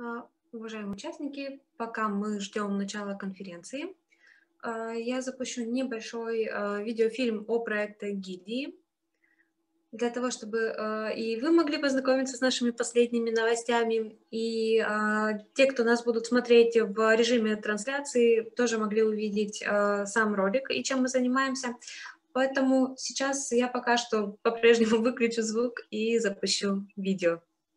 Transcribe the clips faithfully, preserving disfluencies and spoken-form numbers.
А, Уважаемые участники, пока мы ждем начала конференции, а, я запущу небольшой а, видеофильм о проекте гильдии, для того, чтобы а, и вы могли познакомиться с нашими последними новостями, и а, те, кто нас будут смотреть в режиме трансляции, тоже могли увидеть а, сам ролик и чем мы занимаемся. Поэтому сейчас я пока что по-прежнему выключу звук и запущу видео.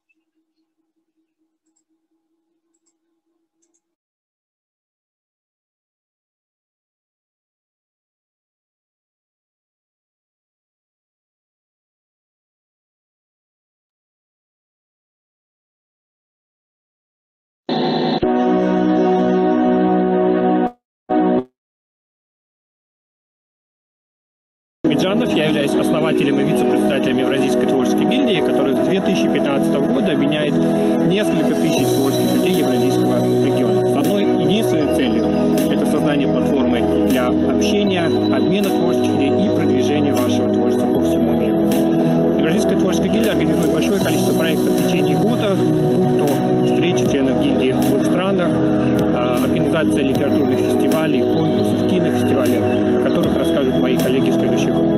Я являюсь основателем и вице-председателем Евразийской творческой гильдии, которая с две тысячи пятнадцатого года объединяет несколько тысяч творческих людей Евразийского региона с одной единственной целью – это создание платформы для общения, обмена творческих идей и продвижения вашего творчества по всему миру. Евразийская творческая гильдия организует большое количество проектов в течение года, то встречи членов гильдии в двух странах, организация литературных фестивалей, конкурсов, кинофестивалей, о которых расскажут мои коллеги в следующей группе.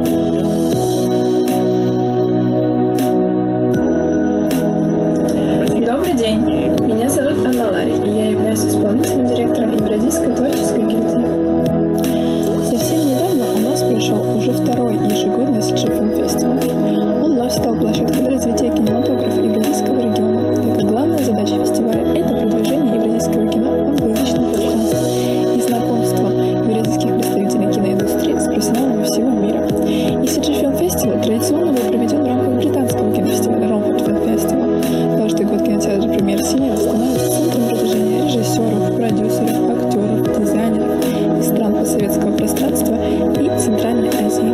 Добрый день, меня зовут Анна Ларри, и я являюсь исполнительным директором Евразийской творческой гильдии. Совсем недавно у нас прошел уже второй ежегодный си джи Film-фестиваль. Он вновь стал площадкой для развития кинематографа Евразийского региона, так как главная задача фестиваля – это продвижение евразийского кино в англоязычном пространстве и знакомство евразийских представителей киноиндустрии с профессионалами всего мира. И си джи Film-фестиваль традиционно был проведен в рамках британского кинофестиваля Romford Film Festival. Каждый год кинотеатр «Премьер Синема» становится центром продвижения режиссеров, продюсеров, актеров, дизайнеров из стран постсоветского пространства и Центральной Азии.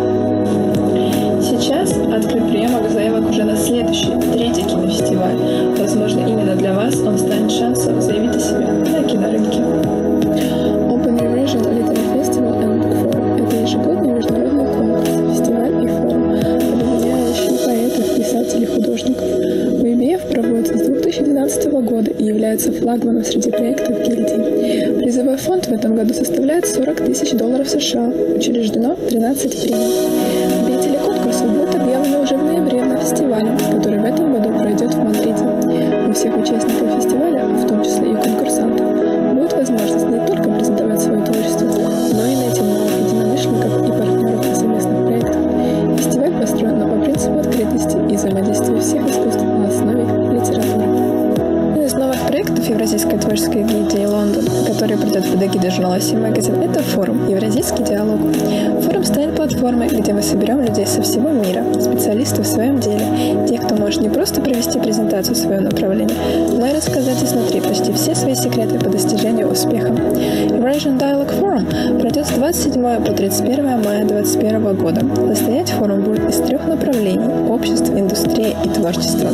Сейчас открыт приемок заявок уже на следующий, третий кинофестиваль. Возможно, именно для вас он станет шансом заявить о себе на кинорынке. Open Eurasian Literary Festival and Book Forum – это ежегодный международный конкурс, фестиваль и форум, объединяющий поэтов, писателей, художников. ви би эф проводится с две тысячи двенадцатого года и является флагманом среди проектов гильдии. Призовой фонд в этом году составляет сорок тысяч долларов США. Учреждено тринадцать премий. Победители конкурса будут объявлены уже в ноябре на фестивале, который в этом году пройдет в Мадриде. У всех участников фестиваля, в том числе и конкурсантов, будет возможность не только презентовать свое творчество, но и найти новых единомышленников и партнеров по совместным проектам. Фестиваль построен по принципу открытости и взаимодействия всех искусств на основе литературы. Один из новых проектов Евразийской творческой гильдии Лондон, который придет под эгидой журнала си Magazine, это форум «Евразийский диалог». Форум станет платформой, где мы соберем людей со всего мира, специалистов в своем деле, тех, кто может не просто провести презентацию своего направления, но и рассказать изнутри почти все свои секреты по достижению успеха. Eurasian Dialogue Forum пройдет с двадцать седьмого по тридцать первое мая две тысячи двадцать первого года. Состоять форум будет из трех направлений – общество, индустрия и творчество.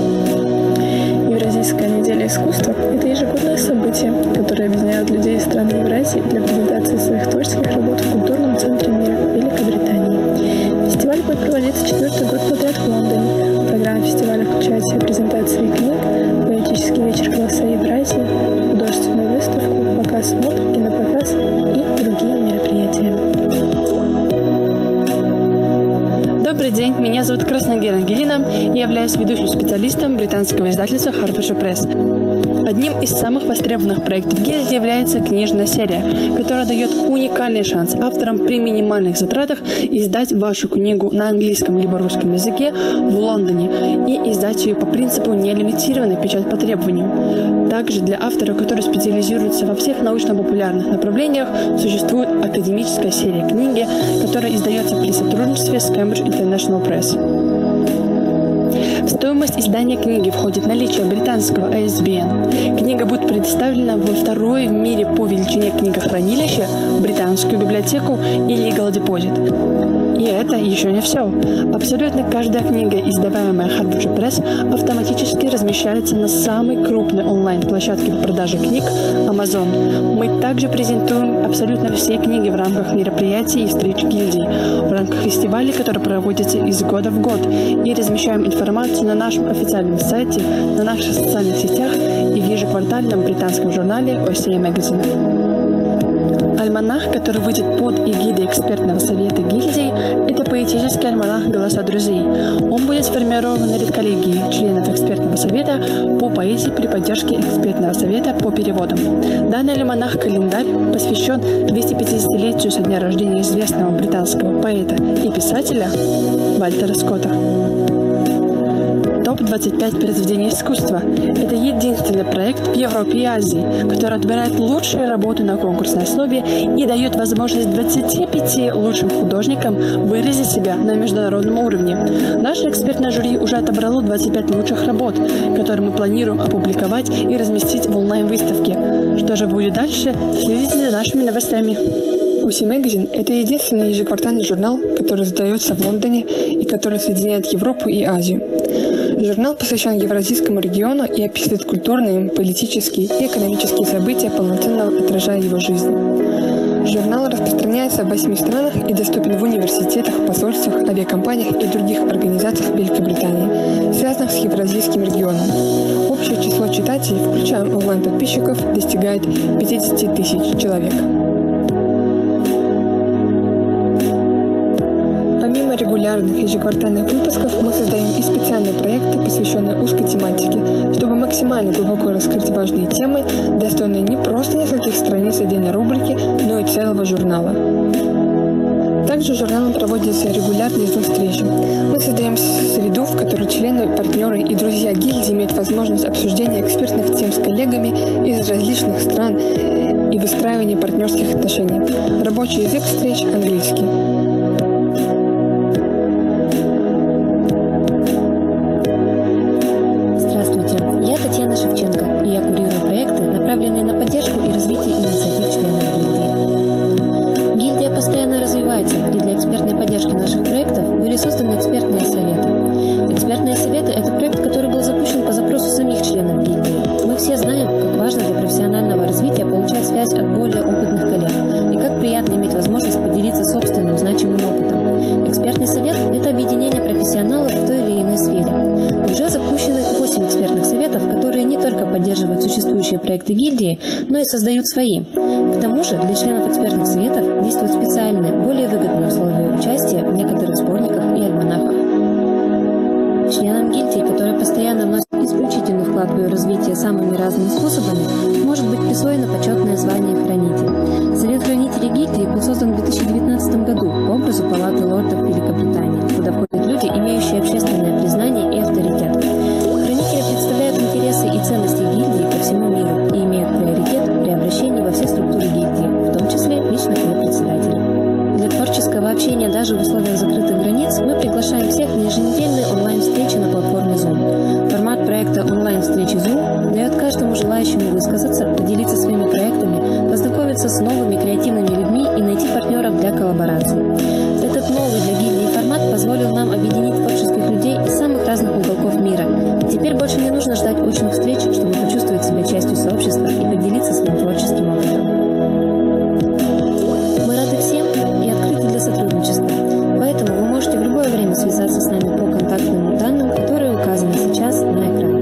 Евразийская неделя искусства – это ежегодное событие, которое объединяет людей из стран Евразии для презентации своих творческих работ в культурном центре мира Великобритании. Фестиваль будет проводиться четвертый год подряд в Лондоне. Программа фестиваля включает в себя презентации книг, поэтический вечер «Голоса Евразии», художественную выставку, показ мод, кинопоказ и другие мероприятия. Добрый день, меня зовут Красногер Ангелина, и я являюсь ведущим специалистом британского издательства Hertfordshire Press. Одним из самых востребованных проектов гильдии является книжная серия, которая дает уникальный шанс авторам при минимальных затратах издать вашу книгу на английском либо русском языке в Лондоне и издать ее по принципу нелимитированной печать по требованиям. Также для авторов, которые специализируются во всех научно-популярных направлениях, существует академическая серия книги, которая издается при сотрудничестве с Cambridge International Press. В стоимость издания книги входит наличие британского ай эс би эн. Книга будет предоставлена во второе в мире по величине книгохранилище, британскую библиотеку и Legal Deposit. И это еще не все. Абсолютно каждая книга, издаваемая Hertfordshire Press, автоматически размещается на самой крупной онлайн-площадке по продаже книг Amazon. Мы также презентуем абсолютно все книги в рамках мероприятий и встреч гильдии, в рамках фестивалей, которые проводятся из года в год, и размещаем информацию можете на нашем официальном сайте, на наших социальных сетях и в ежеквартальном британском журнале о си эй Magazine. Альманах, который выйдет под эгидой экспертного совета гильдии, это поэтический альманах «Голоса друзей». Он будет сформирован редколлегией членов экспертного совета по поэзии при поддержке экспертного совета по переводам. Данный альманах-календарь посвящен двухсот пятидесятилетию со дня рождения известного британского поэта и писателя Вальтера Скотта. топ двадцать пять произведений искусства. Это единственный проект в Европе и Азии, который отбирает лучшие работы на конкурсной основе и дает возможность двадцати пяти лучшим художникам выразить себя на международном уровне. Наше экспертное жюри уже отобрало двадцать пять лучших работ, которые мы планируем опубликовать и разместить в онлайн-выставке. Что же будет дальше? Следите за нашими новостями. о си эй Magazine – это единственный ежеквартальный журнал, который издается в Лондоне и который соединяет Европу и Азию. Журнал посвящен Евразийскому региону и описывает культурные, политические и экономические события, полноценно отражая его жизнь. Журнал распространяется в восьми странах и доступен в университетах, посольствах, авиакомпаниях и других организациях Великобритании, связанных с Евразийским регионом. Общее число читателей, включая онлайн-подписчиков, достигает пятидесяти тысяч человек. Помимо регулярных ежеквартальных выпусков, мы создаем и специальные проекты, посвященные узкой тематике, чтобы максимально глубоко раскрыть важные темы, достойные не просто нескольких страниц отдельной рубрики, но и целого журнала. Также журналом проводятся регулярные зум-встречи. Мы создаем среду, в которой члены, партнеры и друзья гильдии имеют возможность обсуждения экспертных тем с коллегами из различных стран и выстраивания партнерских отношений. Рабочий язык встреч – английский. Проекты гильдии, но и создают свои. К тому же для членов экспертных советов действуют специальные, более выгодные условия участия в некоторых сборниках и альманахах. Членам гильдии, которые постоянно вносят исключительный вклад в ее развитие самыми разными способами, может быть присвоено почетное звание «Хранитель». Совет хранителей гильдии был создан в две тысячи девятнадцатом году по образу Палаты лордов Великобритании, куда входят люди, имеющие общественное признание и авторитет. Хранители представляют интересы и ценности гильдии по всему миру и имеют приоритет при обращении во все структуры гильдии, в том числе лично к ее председателю. Для творческого общения даже в условиях закрытых границ мы приглашаем всех на еженедельные онлайн-встречи на платформе Zoom. Формат проекта онлайн-встречи Zoom дает каждому желающему высказаться, поделиться своими проектами, познакомиться с новыми креативными людьми и найти партнеров для коллаборации. Этот новый для гильдии формат позволил нам объединить творческих людей из самых разных уголков мира. Теперь больше не нужно ждать очных встреч, чтобы почувствовать себя частью сообщества и поделиться своим творческим опытом. Мы рады всем и открыты для сотрудничества, поэтому вы можете в любое время связаться с нами по контактным данным, которые указаны сейчас на экране.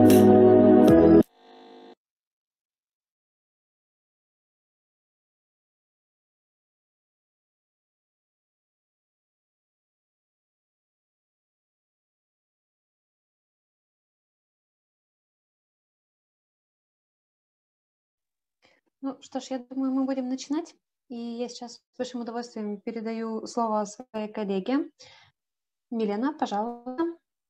Ну что ж, я думаю, мы будем начинать. И я сейчас с большим удовольствием передаю слово своей коллеге. Милена, пожалуйста.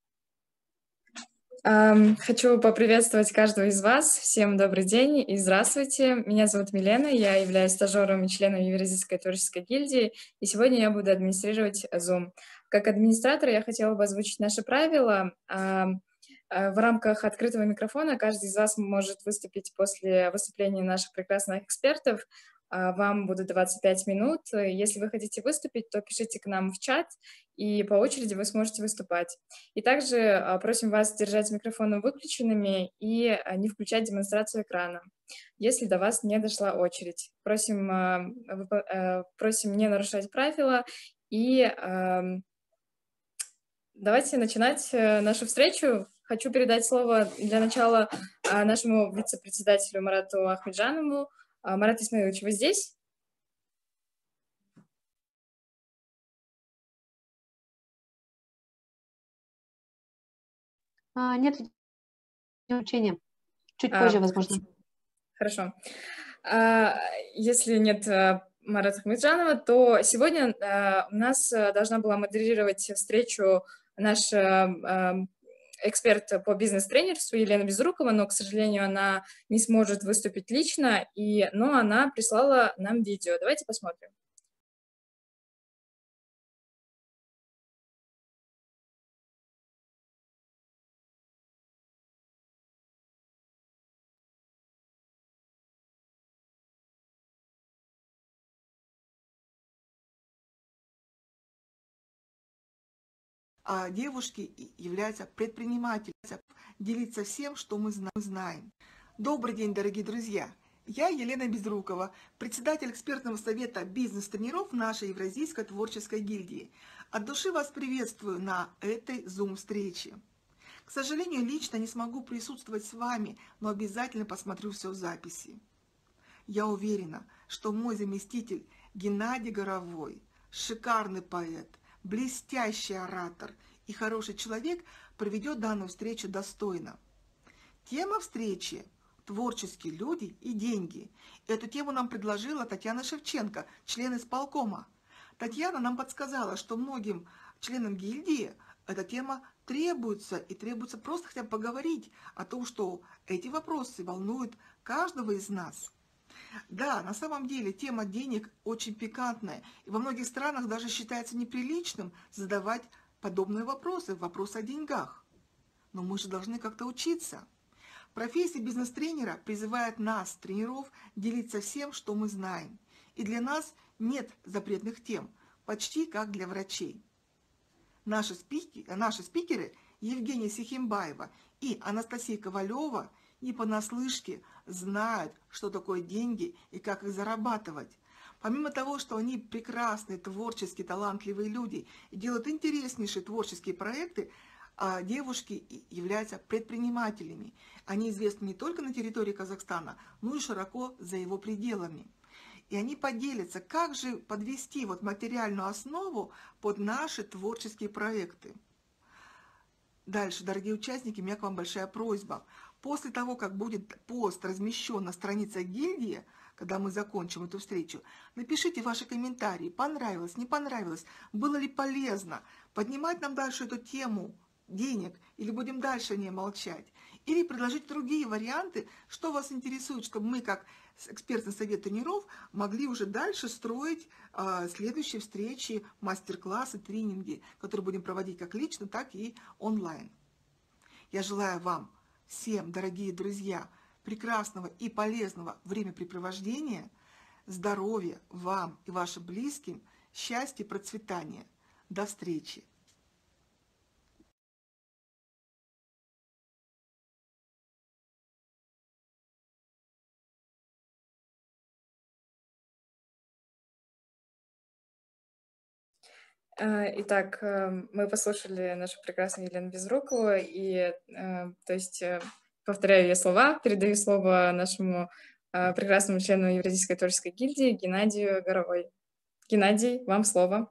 Хочу поприветствовать каждого из вас. Всем добрый день и здравствуйте. Меня зовут Милена, я являюсь стажером и членом Евразийской творческой гильдии, и сегодня я буду администрировать Zoom. Как администратор я хотела бы озвучить наши правила. В рамках открытого микрофона каждый из вас может выступить после выступления наших прекрасных экспертов. Вам будут двадцать пять минут. Если вы хотите выступить, то пишите к нам в чат, и по очереди вы сможете выступать. И также просим вас держать микрофоны выключенными и не включать демонстрацию экрана, если до вас не дошла очередь. Просим, просим не нарушать правила и давайте начинать нашу встречу. Хочу передать слово для начала нашему вице-председателю Марату Ахмеджанову. Марат Исмаилович, вы здесь? А, нет учения. Чуть а, позже, возможно. Хорошо. А, если нет Марата Ахмеджанова, то сегодня а, у нас должна была модерировать встречу наш а, эксперт по бизнес-тренерству Елена Безрукова, но, к сожалению, она не сможет выступить лично, и, но она прислала нам видео. Давайте посмотрим. Девушки являются предпринимателями, делиться всем, что мы знаем. Добрый день, дорогие друзья! Я Елена Безрукова, председатель экспертного совета бизнес-тренеров нашей Евразийской творческой гильдии. От души вас приветствую на этой Zoom-встрече. К сожалению, лично не смогу присутствовать с вами, но обязательно посмотрю все в записи. Я уверена, что мой заместитель Геннадий Горовой, шикарный поэт, блестящий оратор и хороший человек проведет данную встречу достойно. Тема встречи – творческие люди и деньги. Эту тему нам предложила Татьяна Шевченко, член исполкома. Татьяна нам подсказала, что многим членам гильдии эта тема требуется, и требуется просто хотя бы поговорить о том, что эти вопросы волнуют каждого из нас. Да, на самом деле тема денег очень пикантная, и во многих странах даже считается неприличным задавать подобные вопросы, вопросы о деньгах. Но мы же должны как-то учиться. Профессия бизнес-тренера призывает нас, тренеров, делиться всем, что мы знаем. И для нас нет запретных тем, почти как для врачей. Наши спикеры, наши спикеры Евгения Сихимбаева и Анастасия Ковалева не понаслышке знают, что такое деньги и как их зарабатывать. Помимо того, что они прекрасные, творческие, талантливые люди и делают интереснейшие творческие проекты, девушки являются предпринимателями. Они известны не только на территории Казахстана, но и широко за его пределами. И они поделятся, как же подвести вот материальную основу под наши творческие проекты. Дальше, дорогие участники, у меня к вам большая просьба. После того, как будет пост размещен на странице гильдии, когда мы закончим эту встречу, напишите ваши комментарии, понравилось, не понравилось, было ли полезно, поднимать нам дальше эту тему денег, или будем дальше не молчать, или предложить другие варианты, что вас интересует, чтобы мы, как экспертный совет тренеров, могли уже дальше строить э, следующие встречи, мастер-классы, тренинги, которые будем проводить как лично, так и онлайн. Я желаю вам всем, дорогие друзья, прекрасного и полезного времяпрепровождения, здоровья вам и вашим близким, счастья и процветания. До встречи! Итак, мы послушали нашу прекрасную Елену Безрукову, и, то есть, повторяю ее слова, передаю слово нашему прекрасному члену Евразийской творческой гильдии Геннадию Горовой. Геннадий, вам слово.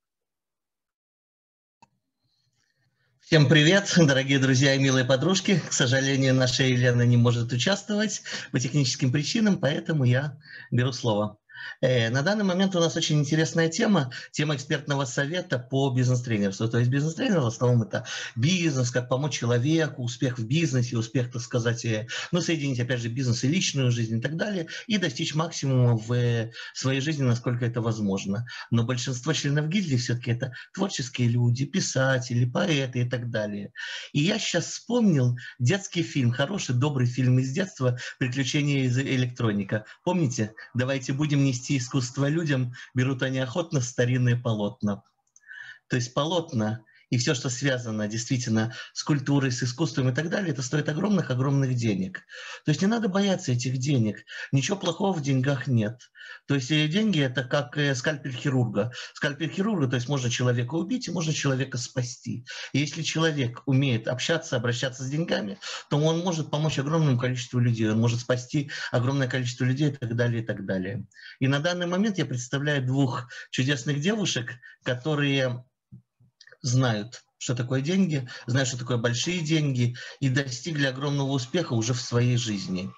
Всем привет, дорогие друзья и милые подружки. К сожалению, наша Елена не может участвовать по техническим причинам, поэтому я беру слово. На данный момент у нас очень интересная тема, тема экспертного совета по бизнес-тренерству. То есть бизнес-тренер в основном это бизнес, как помочь человеку, успех в бизнесе, успех, так сказать, ну, соединить, опять же, бизнес и личную жизнь и так далее, и достичь максимума в своей жизни, насколько это возможно. Но большинство членов гильдии все-таки это творческие люди, писатели, поэты и так далее. И я сейчас вспомнил детский фильм, хороший, добрый фильм из детства «Приключения из электроника». Помните? «Давайте будем нести искусство людям, берут они охотно старинные полотна». То есть полотна и все, что связано действительно с культурой, с искусством и так далее, это стоит огромных-огромных денег. То есть не надо бояться этих денег. Ничего плохого в деньгах нет. То есть деньги – это как скальпель хирурга. Скальпель хирурга, то есть можно человека убить и можно человека спасти. И если человек умеет общаться, обращаться с деньгами, то он может помочь огромному количеству людей, он может спасти огромное количество людей и так далее, и так далее. И на данный момент я представляю двух чудесных девушек, которые знают, что такое деньги, знают, что такое большие деньги, и достигли огромного успеха уже в своей жизни.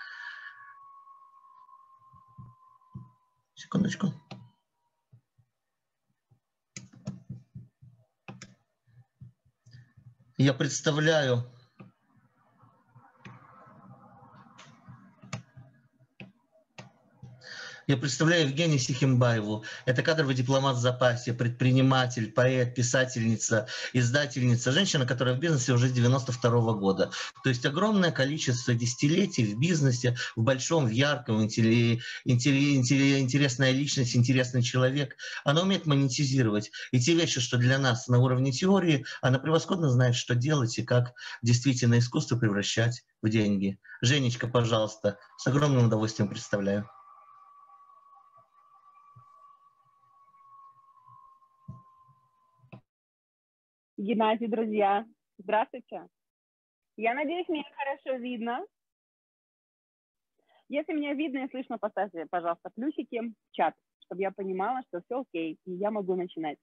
Секундочку. Я представляю Я представляю Евгению Сихимбаеву. Это кадровый дипломат в запасе, предприниматель, поэт, писательница, издательница, женщина, которая в бизнесе уже с девяносто второго года. То есть огромное количество десятилетий в бизнесе, в большом, в ярком, интересная личность, интересный человек. Она умеет монетизировать. И те вещи, что для нас на уровне теории, она превосходно знает, что делать и как действительно искусство превращать в деньги. Женечка, пожалуйста, с огромным удовольствием представляю. Геннадий, друзья, здравствуйте. Я надеюсь, меня хорошо видно. Если меня видно и слышно, поставьте, пожалуйста, плюсики в чат, чтобы я понимала, что все окей, и я могу начинать.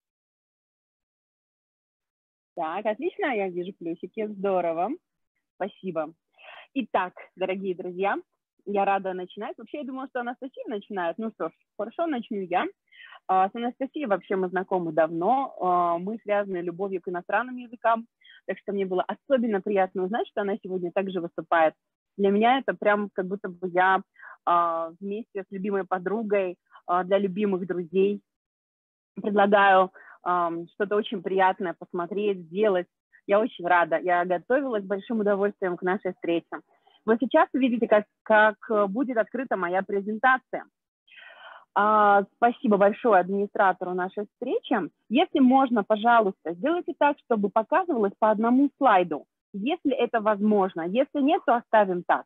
Так, отлично, я вижу плюсики, здорово, спасибо. Итак, дорогие друзья, я рада начинать. Вообще, я думала, что Анастасия начинает. Ну что ж, хорошо, начну я. С Анастасией вообще мы знакомы давно, мы связаны любовью к иностранным языкам, так что мне было особенно приятно узнать, что она сегодня также выступает. Для меня это прям как будто бы я вместе с любимой подругой для любимых друзей предлагаю что-то очень приятное посмотреть, сделать. Я очень рада, я готовилась с большим удовольствием к нашей встрече. Вы сейчас увидите, как, как будет открыта моя презентация. А, спасибо большое администратору нашей встречи. Если можно, пожалуйста, сделайте так, чтобы показывалось по одному слайду, если это возможно. Если нет, то оставим так.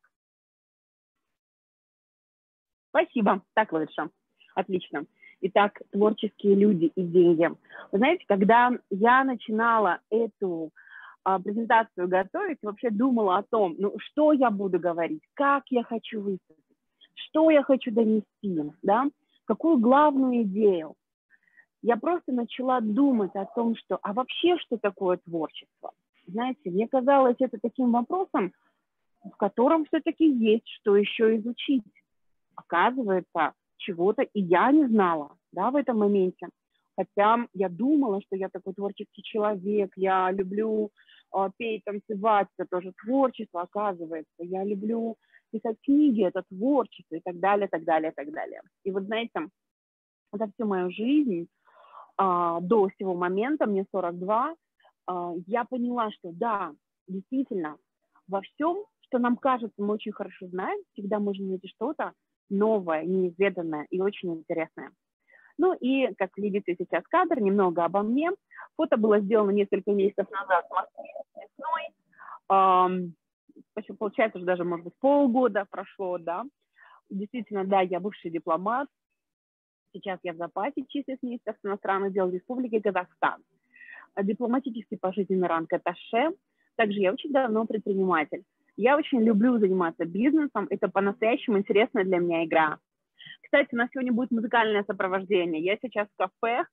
Спасибо. Так лучше. Отлично. Итак, творческие люди и деньги. Вы знаете, когда я начинала эту а, презентацию готовить, вообще думала о том, ну, что я буду говорить, как я хочу выступить, что я хочу донести, да? Какую главную идею. Я просто начала думать о том, что, а вообще, что такое творчество? Знаете, мне казалось это таким вопросом, в котором все-таки есть что еще изучить. Оказывается, чего-то и я не знала, да, в этом моменте. Хотя я думала, что я такой творческий человек, я люблю э, петь, танцевать, это тоже творчество, оказывается. Я люблю писать книги, это творчество и так далее, так далее, так далее. И вот знаете, за всю мою жизнь а, до сего момента, мне сорок два, а, я поняла, что да, действительно, во всем, что нам кажется, мы очень хорошо знаем, всегда можно найти что-то новое, неизведанное и очень интересное. Ну и, как видите сейчас кадр, немного обо мне. Фото было сделано несколько месяцев назад в Москве весной. А, Получается, уже даже, может быть, полгода прошло, да. Действительно, да, я бывший дипломат. Сейчас я в запасе числюсь в Министерстве иностранных дел Республики Казахстан. Дипломатический пожизненный ранг атташе. Также я очень давно предприниматель. Я очень люблю заниматься бизнесом. Это по-настоящему интересная для меня игра. Кстати, у нас сегодня будет музыкальное сопровождение. Я сейчас в кафе,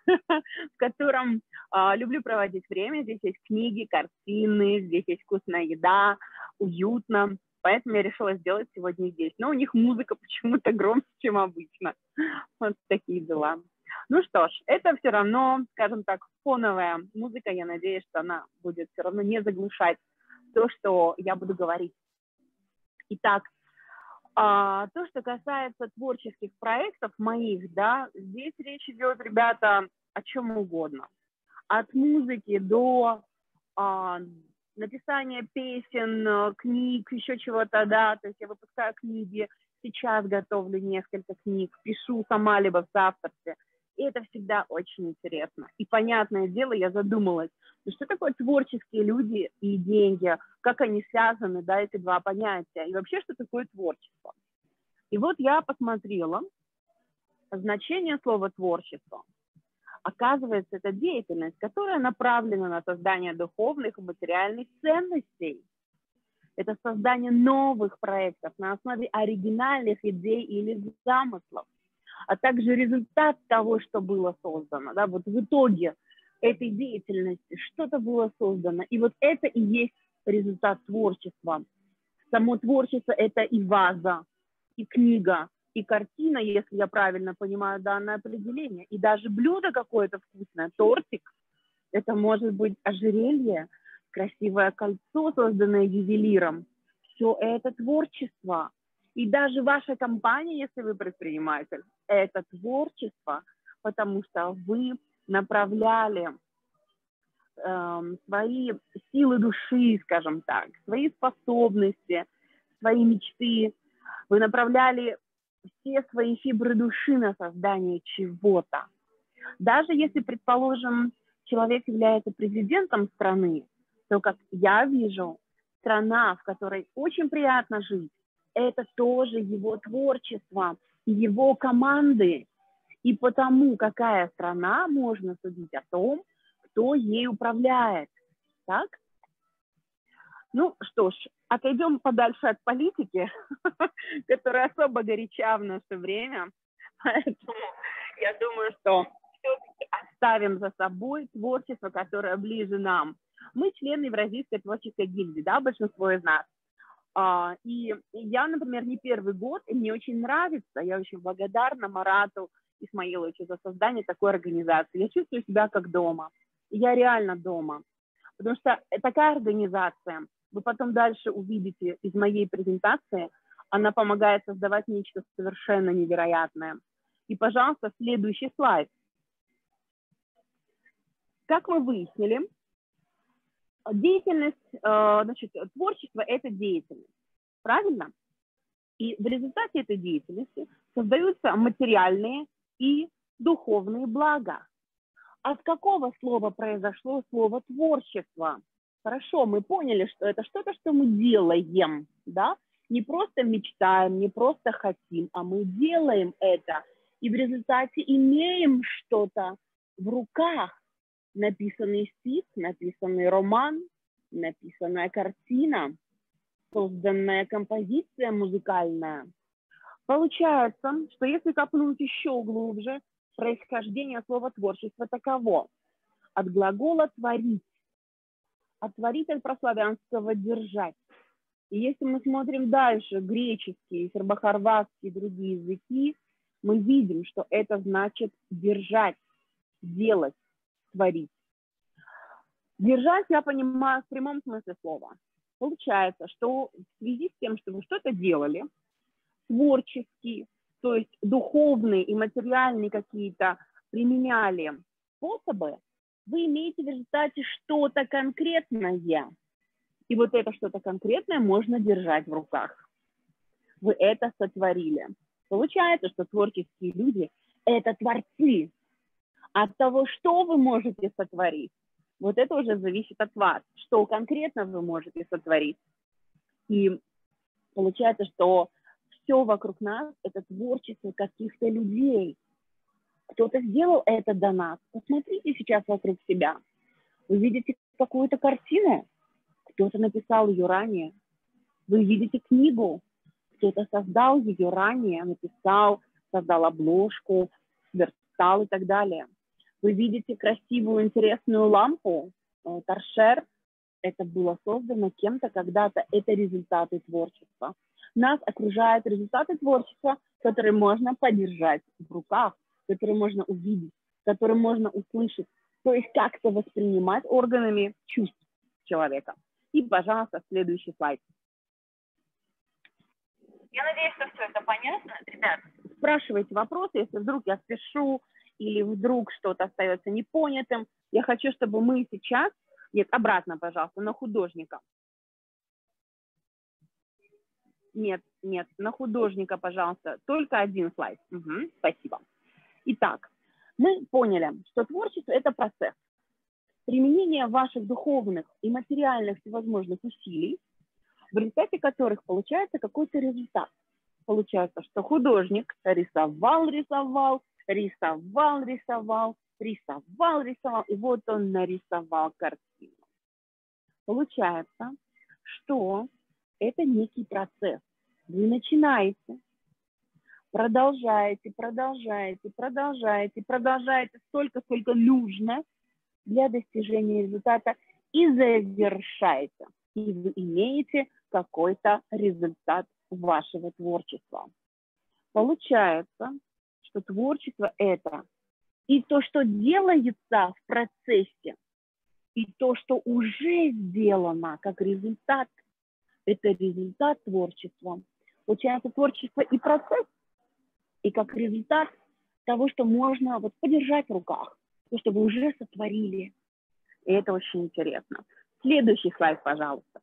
в котором э, люблю проводить время. Здесь есть книги, картины, здесь есть вкусная еда, уютно. Поэтому я решила сделать сегодня здесь. Но у них музыка почему-то громче, чем обычно. Вот такие дела. Ну что ж, это все равно, скажем так, фоновая музыка. Я надеюсь, что она будет все равно не заглушать то, что я буду говорить. Итак, А, то, что касается творческих проектов моих, да, здесь речь идет, ребята, о чем угодно. От музыки до а, написания песен, книг, еще чего-то, да, то есть я выпускаю книги, сейчас готовлю несколько книг, пишу сама либо в соавторстве. И это всегда очень интересно. И, понятное дело, я задумалась, ну, что такое творческие люди и деньги, как они связаны, да, эти два понятия, и вообще, что такое творчество. И вот я посмотрела значение слова «творчество». Оказывается, это деятельность, которая направлена на создание духовных и материальных ценностей. Это создание новых проектов на основе оригинальных идей или замыслов, а также результат того, что было создано. Да, вот в итоге этой деятельности что-то было создано, и вот это и есть результат творчества. Само творчество – это и ваза, и книга, и картина, если я правильно понимаю данное определение, и даже блюдо какое-то вкусное, тортик, это может быть ожерелье, красивое кольцо, созданное ювелиром. Все это творчество. И даже ваша компания, если вы предприниматель, это творчество, потому что вы направляли э, свои силы души, скажем так, свои способности, свои мечты. Вы направляли все свои фибры души на создание чего-то. Даже если, предположим, человек является президентом страны, то, как я вижу, страна, в которой очень приятно жить, это тоже его творчество, его команды. И потому, какая страна, можно судить о том, кто ей управляет. Так? Ну что ж, отойдем подальше от политики, которая особо горяча в наше время. Поэтому я думаю, что все-таки оставим за собой творчество, которое ближе нам. Мы члены Евразийской творческой гильдии, да, большинство из нас. И я, например, не первый год, и мне очень нравится, я очень благодарна Марату Исмаиловичу за создание такой организации. Я чувствую себя как дома. И я реально дома. Потому что такая организация, вы потом дальше увидите из моей презентации, она помогает создавать нечто совершенно невероятное. И, пожалуйста, следующий слайд. Как мы выяснили, деятельность, значит, творчество – это деятельность, правильно? И в результате этой деятельности создаются материальные и духовные блага. А с какого слова произошло слово «творчество»? Хорошо, мы поняли, что это что-то, что мы делаем, да? Не просто мечтаем, не просто хотим, а мы делаем это. И в результате имеем что-то в руках. Написанный стих, написанный роман, написанная картина, созданная композиция музыкальная. Получается, что если копнуть еще глубже, происхождение слова «творчество» таково. От глагола «творить». А творить от прославянского «держать». И если мы смотрим дальше, греческий, сербохорватский и другие языки, мы видим, что это значит «держать», «делать», «творить». Держать я понимаю в прямом смысле слова. Получается, что в связи с тем, что вы что-то делали, творческие, то есть духовные и материальные какие-то применяли способы, вы имеете в результате что-то конкретное. И вот это что-то конкретное можно держать в руках. Вы это сотворили. Получается, что творческие люди – это творцы. От того, что вы можете сотворить, вот это уже зависит от вас, что конкретно вы можете сотворить. И получается, что все вокруг нас – это творчество каких-то людей. Кто-то сделал это до нас. Посмотрите сейчас вокруг себя. Вы видите какую-то картину, кто-то написал ее ранее. Вы видите книгу, кто-то создал ее ранее, написал, создал обложку, сверстал и так далее. Вы видите красивую, интересную лампу, торшер. Это было создано кем-то когда-то. Это результаты творчества. Нас окружают результаты творчества, которые можно подержать в руках, которые можно увидеть, которые можно услышать, то есть как-то воспринимать органами чувств человека. И, пожалуйста, следующий слайд. Я надеюсь, что все это понятно. Ребят, спрашивайте вопросы, если вдруг я спешу или вдруг что-то остается непонятым. Я хочу, чтобы мы сейчас... Нет, обратно, пожалуйста, на художника. Нет, нет, на художника, пожалуйста. Только один слайд. Угу, спасибо. Итак, Мы поняли, что творчество – это процесс. Применение ваших духовных и материальных всевозможных усилий, в результате которых получается какой-то результат. Получается, что художник рисовал, рисовал, рисовал, рисовал, рисовал, рисовал, и вот он нарисовал картину. Получается, что это некий процесс. Вы начинаете, продолжаете, продолжаете, продолжаете, продолжаете столько, сколько нужно для достижения результата и завершаете. И вы имеете какой-то результат вашего творчества. Получается, что творчество – это и то, что делается в процессе, и то, что уже сделано как результат, это результат творчества. Получается, творчество и процесс, и как результат того, что можно вот подержать в руках, то, что вы уже сотворили. И это очень интересно. Следующий слайд, пожалуйста.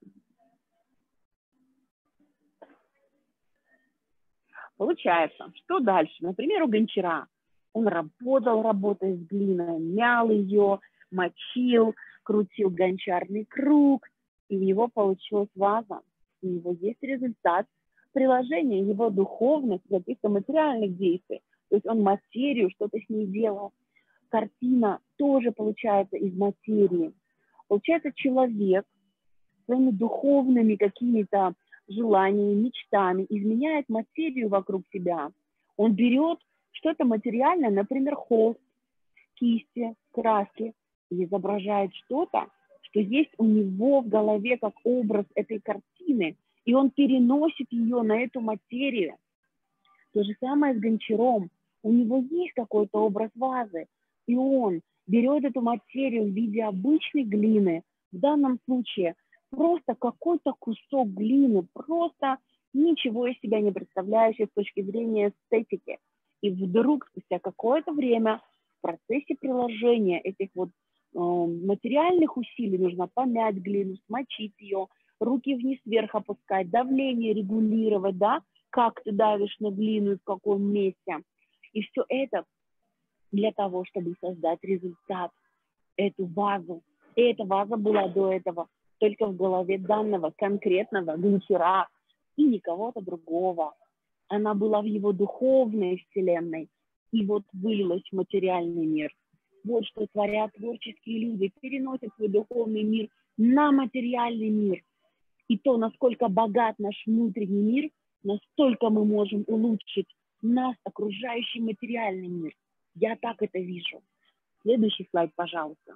Получается, что дальше? Например, у гончара. Он работал, работая с глиной, мял ее, мочил, крутил гончарный круг, и у него получилась ваза. У него есть результат приложения его духовных, каких-то материальных действий. То есть он материю, что-то с ней делал. Картина тоже получается из материи. Получается, человек своими духовными какими-то желаниями, мечтами изменяет материю вокруг себя. Он берет что-то материальное, например, холст, кисти, краски, и изображает что-то, что есть у него в голове как образ этой картины, и он переносит ее на эту материю. То же самое с гончаром. У него есть какой-то образ вазы, и он берет эту материю в виде обычной глины, в данном случае просто какой-то кусок глины, просто ничего из себя не представляющий с точки зрения эстетики. И вдруг спустя какое-то время в процессе приложения этих вот э, материальных усилий нужно помять глину, смочить ее, руки вниз-вверх опускать, давление регулировать, да, как ты давишь на глину и в каком месте. И все это для того, чтобы создать результат, эту вазу. И эта ваза была до этого только в голове данного конкретного гончара и никого-то другого. Она была в его духовной вселенной и вот вылилась в материальный мир. Вот что творят творческие люди, переносят свой духовный мир на материальный мир. И то, насколько богат наш внутренний мир, настолько мы можем улучшить нас окружающий материальный мир. Я так это вижу. Следующий слайд, пожалуйста.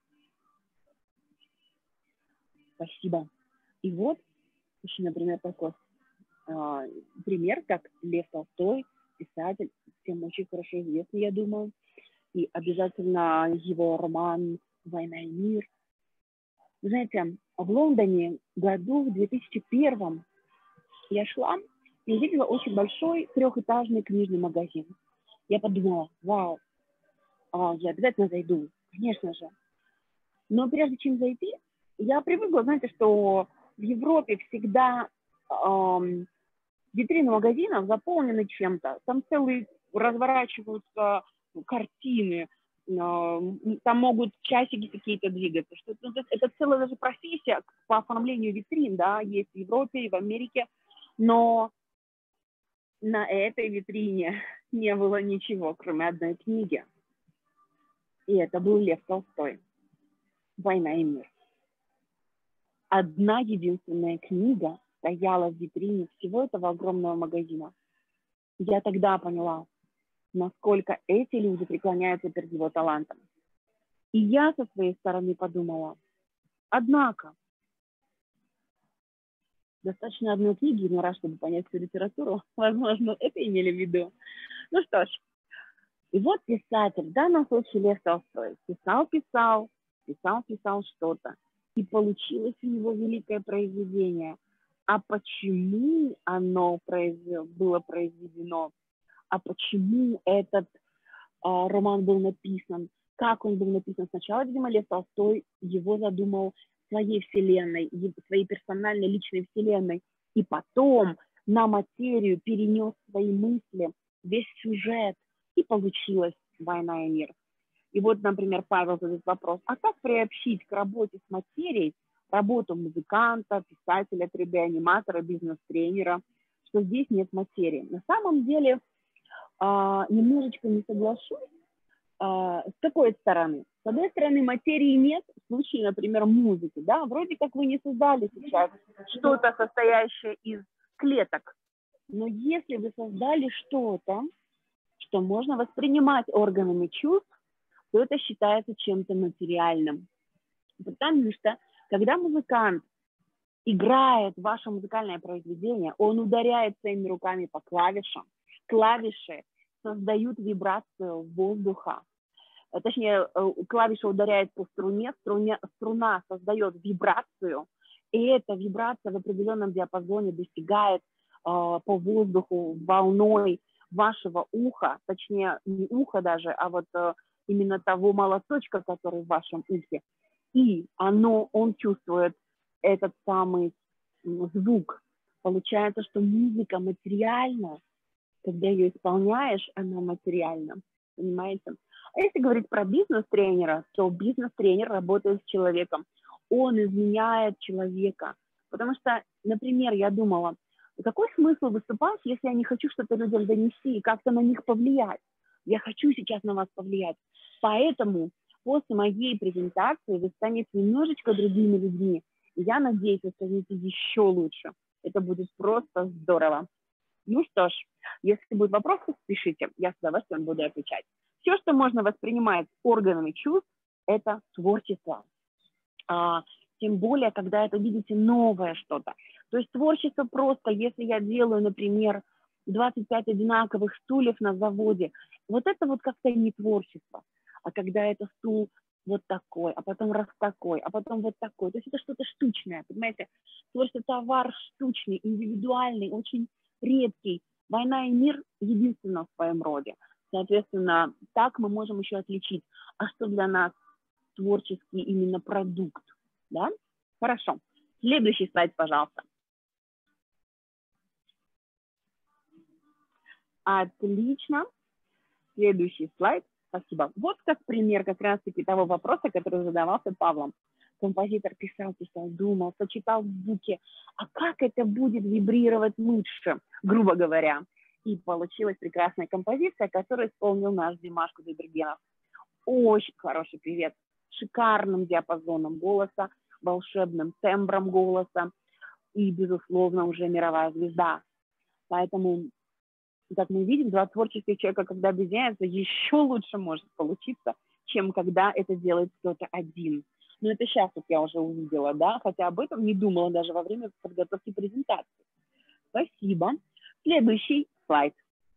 Спасибо. И вот еще, например, такой э, пример, как Лев Толстой, писатель, всем очень хорошо известный, я думаю. И обязательно его роман «Война и мир». Вы знаете, в Лондоне году в две тысячи первом я шла и увидела очень большой трехэтажный книжный магазин. Я подумала, вау, я обязательно зайду, конечно же. Но прежде чем зайти, я привыкла, знаете, что в Европе всегда эм, витрины магазинов заполнены чем-то. Там целые разворачиваются картины, э, там могут часики какие-то двигаться. Что это, это целая даже профессия по оформлению витрин, да, есть в Европе и в Америке. Но на этой витрине не было ничего, кроме одной книги. И это был Лев Толстой. «Война и мир». Одна единственная книга стояла в витрине всего этого огромного магазина. Я тогда поняла, насколько эти люди преклоняются перед его талантом. И я со своей стороны подумала, однако, достаточно одной книги, но раз, чтобы понять всю литературу, возможно, это имели в виду. Ну что ж, и вот писатель, в данном случае Лев Толстой, писал, писал, писал, писал что-то. И получилось у него великое произведение. А почему оно произвел, было произведено? А почему этот э, роман был написан? Как он был написан? Сначала, видимо, Лев Толстой его задумал своей вселенной, своей персональной личной вселенной. И потом на материю перенес свои мысли, весь сюжет. И получилось «Война и мир». И вот, например, Павел задает вопрос, а как приобщить к работе с материей работу музыканта, писателя, три дэ аниматора, бизнес-тренера, что здесь нет материи? На самом деле, немножечко не соглашусь. С какой стороны? С одной стороны, материи нет, в случае, например, музыки, да, вроде как вы не создали сейчас что-то, состоящее из клеток, но если вы создали что-то, что можно воспринимать органами чувств, то это считается чем-то материальным. Потому что, когда музыкант играет ваше музыкальное произведение, он ударяет своими руками по клавишам, клавиши создают вибрацию воздуха, точнее, клавиша ударяет по струне, струне, струна создает вибрацию, и эта вибрация в определенном диапазоне достигает э, по воздуху волной вашего уха, точнее, не уха даже, а вот э, именно того молоточка, который в вашем ухе, и оно, он чувствует этот самый звук. Получается, что музыка материальна, когда ее исполняешь, она материальна, понимаете? А если говорить про бизнес-тренера, то бизнес-тренер работает с человеком, он изменяет человека, потому что, например, я думала, какой смысл выступать, если я не хочу что-то людям донести и как-то на них повлиять? Я хочу сейчас на вас повлиять. Поэтому после моей презентации вы станете немножечко другими людьми. И я надеюсь, вы станете еще лучше. Это будет просто здорово. Ну что ж, если будут вопросы, пишите. Я с удовольствием буду отвечать. Все, что можно воспринимать органами чувств, это творчество. А, тем более, когда это, видите, новое что-то. То есть творчество просто, если я делаю, например, двадцать пять одинаковых стульев на заводе, вот это вот как-то не творчество. А когда это стул вот такой, а потом раз такой, а потом вот такой, то есть это что-то штучное, понимаете? Творчество — товар штучный, индивидуальный, очень редкий. «Война и мир» единственна в своем роде. Соответственно, так мы можем еще отличить, а что для нас творческий именно продукт, да? Хорошо. Следующий слайд, пожалуйста. Отлично. Следующий слайд. Спасибо. Вот как пример как раз-таки того вопроса, который задавался Павлом. Композитор писал, писал, думал, сочетал звуки. А как это будет вибрировать лучше, грубо говоря? И получилась прекрасная композиция, которую исполнил наш Димаш Кудайбергенов. Очень хороший певец, шикарным диапазоном голоса, волшебным тембром голоса и, безусловно, уже мировая звезда. Поэтому, как мы видим, два творческих человека, когда объединяются, еще лучше может получиться, чем когда это делает кто-то один. Но это сейчас вот я уже увидела, да, хотя об этом не думала даже во время подготовки презентации. Спасибо. Следующий слайд.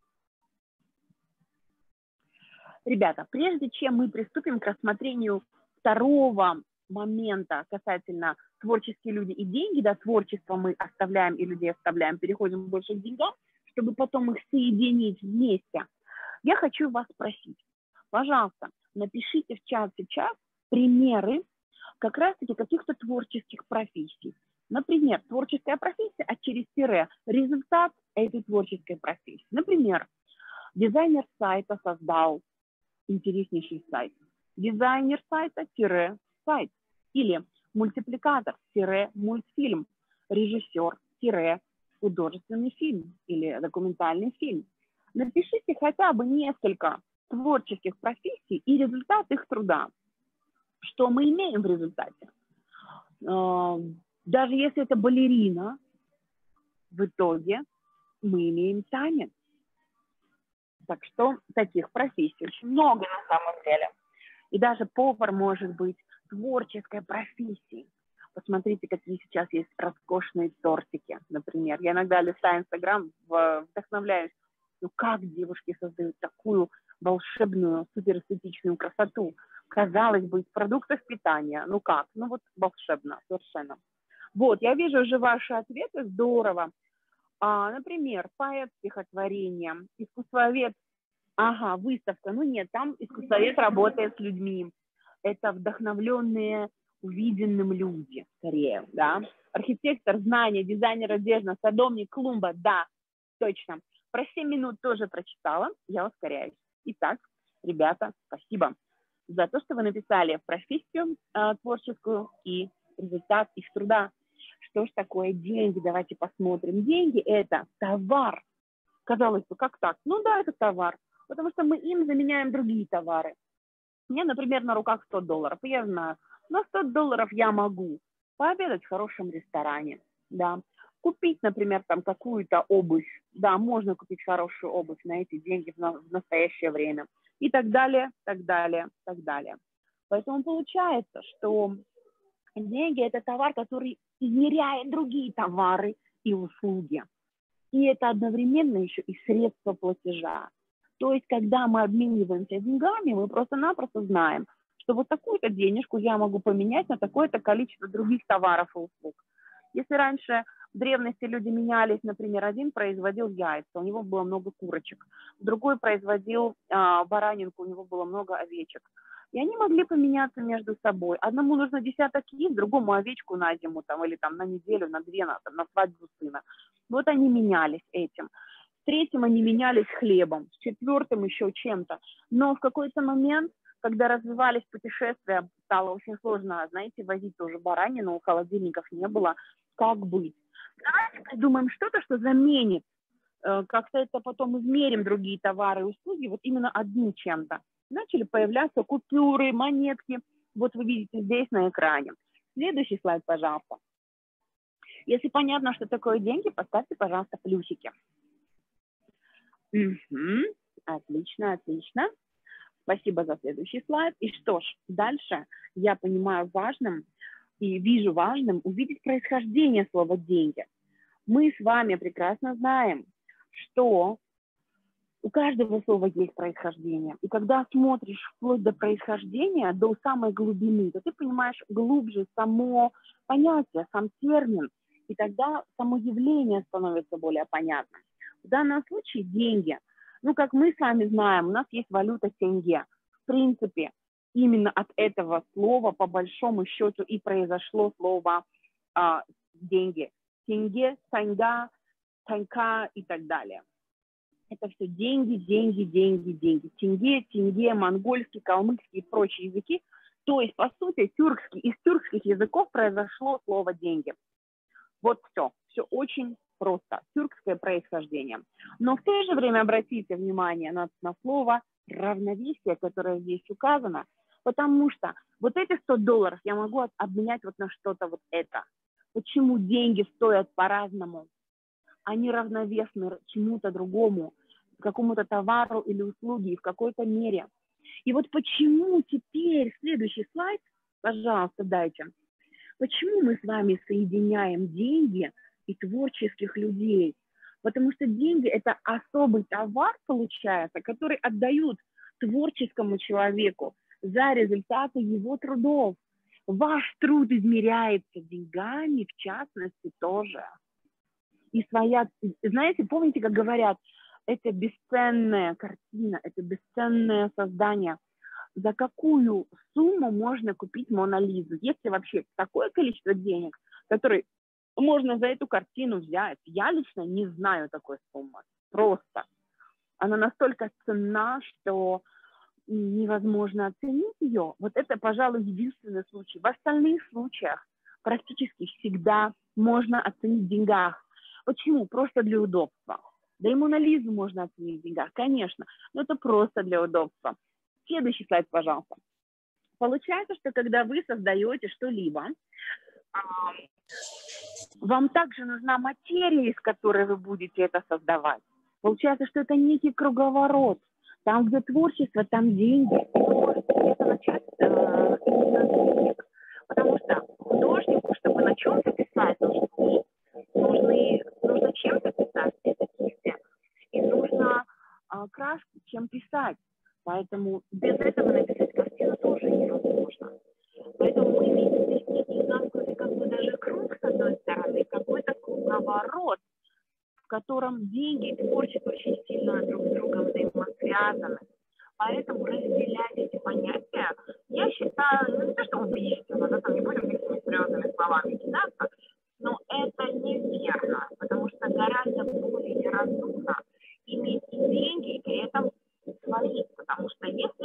Ребята, прежде чем мы приступим к рассмотрению второго момента касательно творческие люди и деньги, да, творчество мы оставляем и людей оставляем, переходим больше к деньгам, чтобы потом их соединить вместе, я хочу вас спросить, пожалуйста, напишите в чат сейчас примеры как раз-таки каких-то творческих профессий. Например, творческая профессия, а через тире результат этой творческой профессии. Например, дизайнер сайта создал интереснейший сайт. Дизайнер сайта-сайт. Или мультипликатор-мультфильм. Режиссер-художественный фильм или документальный фильм. Напишите хотя бы несколько творческих профессий и результат их труда. Что мы имеем в результате? Даже если это балерина, в итоге мы имеем танец. Так что таких профессий очень много на самом деле. И даже повар может быть творческой профессией. Посмотрите, какие сейчас есть роскошные тортики, например. Я иногда листаю Инстаграм, вдохновляюсь. Ну как девушки создают такую волшебную, суперэстетичную красоту? Казалось бы, из продуктов питания. Ну как? Ну вот волшебно, совершенно. Вот, я вижу уже ваши ответы, здорово. А, например, поэт стихотворения, искусствовед, ага, выставка, ну нет, там искусствовед работает с людьми. Это вдохновленные увиденным люди, скорее, да. Архитектор, знания, дизайнер одежды, садовник, клумба, да, точно. Про семь минут тоже прочитала, я ускоряюсь. Итак, Ребята, спасибо за то, что вы написали профессию э, творческую и результат их труда. Что ж такое деньги? Давайте посмотрим. Деньги – это товар. Казалось бы, как так? Ну да, это товар, потому что мы им заменяем другие товары. У меня, например, на руках сто долларов, и я знаю, на сто долларов я могу пообедать в хорошем ресторане, да, купить, например, там какую-то обувь, да, можно купить хорошую обувь на эти деньги в, на, в настоящее время, и так далее, так далее, так далее. Поэтому получается, что деньги – это товар, который измеряет другие товары и услуги. И это одновременно еще и средство платежа. То есть, когда мы обмениваемся деньгами, мы просто-напросто знаем, что вот такую-то денежку я могу поменять на такое-то количество других товаров и услуг. Если раньше в древности люди менялись, например, один производил яйца, у него было много курочек, другой производил а, баранинку, у него было много овечек. И они могли поменяться между собой. Одному нужно десяток яиц, другому овечку на зиму там, или там, на неделю, на две, на, на свадьбу сына. Вот они менялись этим. С третьим они менялись хлебом, с четвертым еще чем-то. Но в какой-то момент, когда развивались путешествия, стало очень сложно, знаете, возить тоже баранину, холодильников не было. Как быть? Давайте придумаем что-то, что заменит. Как-то это потом измерим другие товары и услуги, вот именно одним чем-то. Начали появляться купюры, монетки. Вот вы видите здесь на экране. Следующий слайд, пожалуйста. Если понятно, что такое деньги, поставьте, пожалуйста, плюсики. Угу. Отлично, отлично. Спасибо за следующий слайд. И что ж, дальше я понимаю важным и вижу важным увидеть происхождение слова «деньги». Мы с вами прекрасно знаем, что у каждого слова есть происхождение. И когда смотришь вплоть до происхождения, до самой глубины, то ты понимаешь глубже само понятие, сам термин. И тогда само явление становится более понятным. В данном случае деньги. Ну, как мы с вами знаем, у нас есть валюта тенге. В принципе, именно от этого слова, по большому счету, и произошло слово а, деньги. Тенге, таньга, танька и так далее. Это все деньги, деньги, деньги, деньги. Тенге, тенге, монгольский, калмыцкий и прочие языки. То есть, по сути, тюркский, из тюркских языков произошло слово деньги. Вот все. Все очень просто. Тюркское происхождение. Но в то же время обратите внимание на, на слово равновесие, которое здесь указано, потому что вот эти сто долларов я могу обменять вот на что-то вот это. Почему деньги стоят по-разному? Они равновесны чему-то другому, какому-то товару или услуге в какой-то мере. И вот почему теперь, следующий слайд, пожалуйста, дайте. Почему мы с вами соединяем деньги и творческих людей? Потому что деньги – это особый товар, получается, который отдают творческому человеку за результаты его трудов. Ваш труд измеряется деньгами, в частности, тоже. И своя, знаете, помните, как говорят, это бесценная картина, это бесценное создание. За какую сумму можно купить Мона Лизу? Есть ли вообще такое количество денег, которые можно за эту картину взять? Я лично не знаю такой суммы. Просто. Она настолько ценна, что невозможно оценить ее. Вот это, пожалуй, единственный случай. В остальных случаях практически всегда можно оценить в деньгах. Почему? Просто для удобства. Да и Мона Лизу можно оценить в деньгах, конечно, но это просто для удобства. Следующий слайд, пожалуйста. Получается, что когда вы создаете что-либо, вам также нужна материя, из которой вы будете это создавать. Получается, что это некий круговорот. Там, где творчество, там деньги. И вы можете где-то начать э, именно с денег. Потому что художнику, чтобы на чем-то писать, нужны, нужны, нужно чем-то писать, это кисти. И нужно э, краски, чем писать. Поэтому без этого написать картину тоже невозможно. Поэтому мы видим здесь некий замкнутый, как бы даже круг с одной стороны, какой-то круговорот, в котором деньги и творчество очень сильно друг с другом взаимосвязаны. Поэтому разделять эти понятия, я считаю, ну не то, что убийственно, да, там не будем такими серьезными словами кидаться, но это неверно, потому что гораздо более разумно иметь и деньги, и при этом свои, потому что если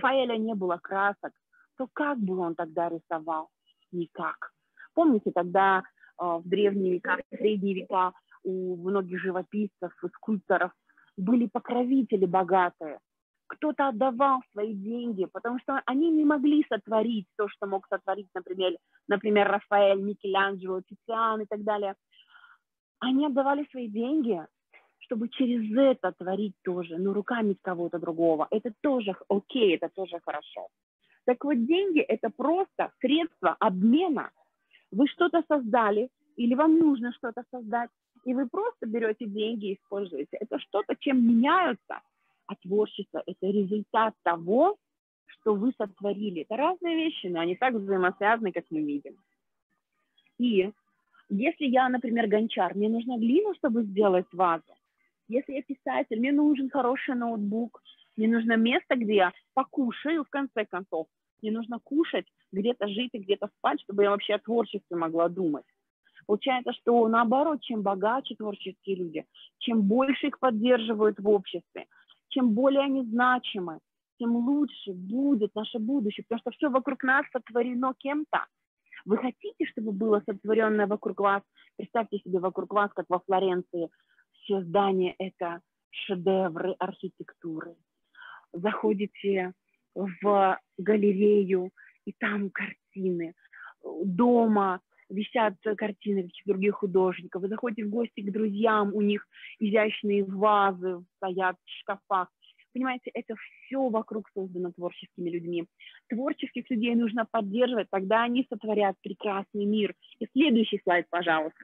Рафаэля не было красок, то как бы он тогда рисовал? Никак. Помните, тогда э, в древние века, в средние века у многих живописцев и скульпторов были покровители богатые. Кто-то отдавал свои деньги, потому что они не могли сотворить то, что мог сотворить, например, например Рафаэль, Микеланджело, Тициан и так далее. Они отдавали свои деньги, чтобы через это творить тоже, но руками кого-то другого. Это тоже окей, это тоже хорошо. Так вот, деньги – это просто средство обмена. Вы что-то создали, или вам нужно что-то создать, и вы просто берете деньги и используете. Это что-то, чем меняются. А творчество – это результат того, что вы сотворили. Это разные вещи, но они так взаимосвязаны, как мы видим. И если я, например, гончар, мне нужна глина, чтобы сделать вазу. Если я писатель, мне нужен хороший ноутбук, мне нужно место, где я покушаю, в конце концов. Мне нужно кушать, где-то жить и где-то спать, чтобы я вообще о творчестве могла думать. Получается, что наоборот, чем богаче творческие люди, чем больше их поддерживают в обществе, чем более они значимы, тем лучше будет наше будущее, потому что все вокруг нас сотворено кем-то. Вы хотите, чтобы было сотворенное вокруг вас? Представьте себе вокруг вас, как во Флоренции, все здания – это шедевры архитектуры. Заходите в галерею, и там картины. Дома висят картины каких-то других художников. Вы заходите в гости к друзьям, у них изящные вазы стоят в шкафах. Понимаете, это все вокруг создано творческими людьми. Творческих людей нужно поддерживать, тогда они сотворят прекрасный мир. И следующий слайд, пожалуйста.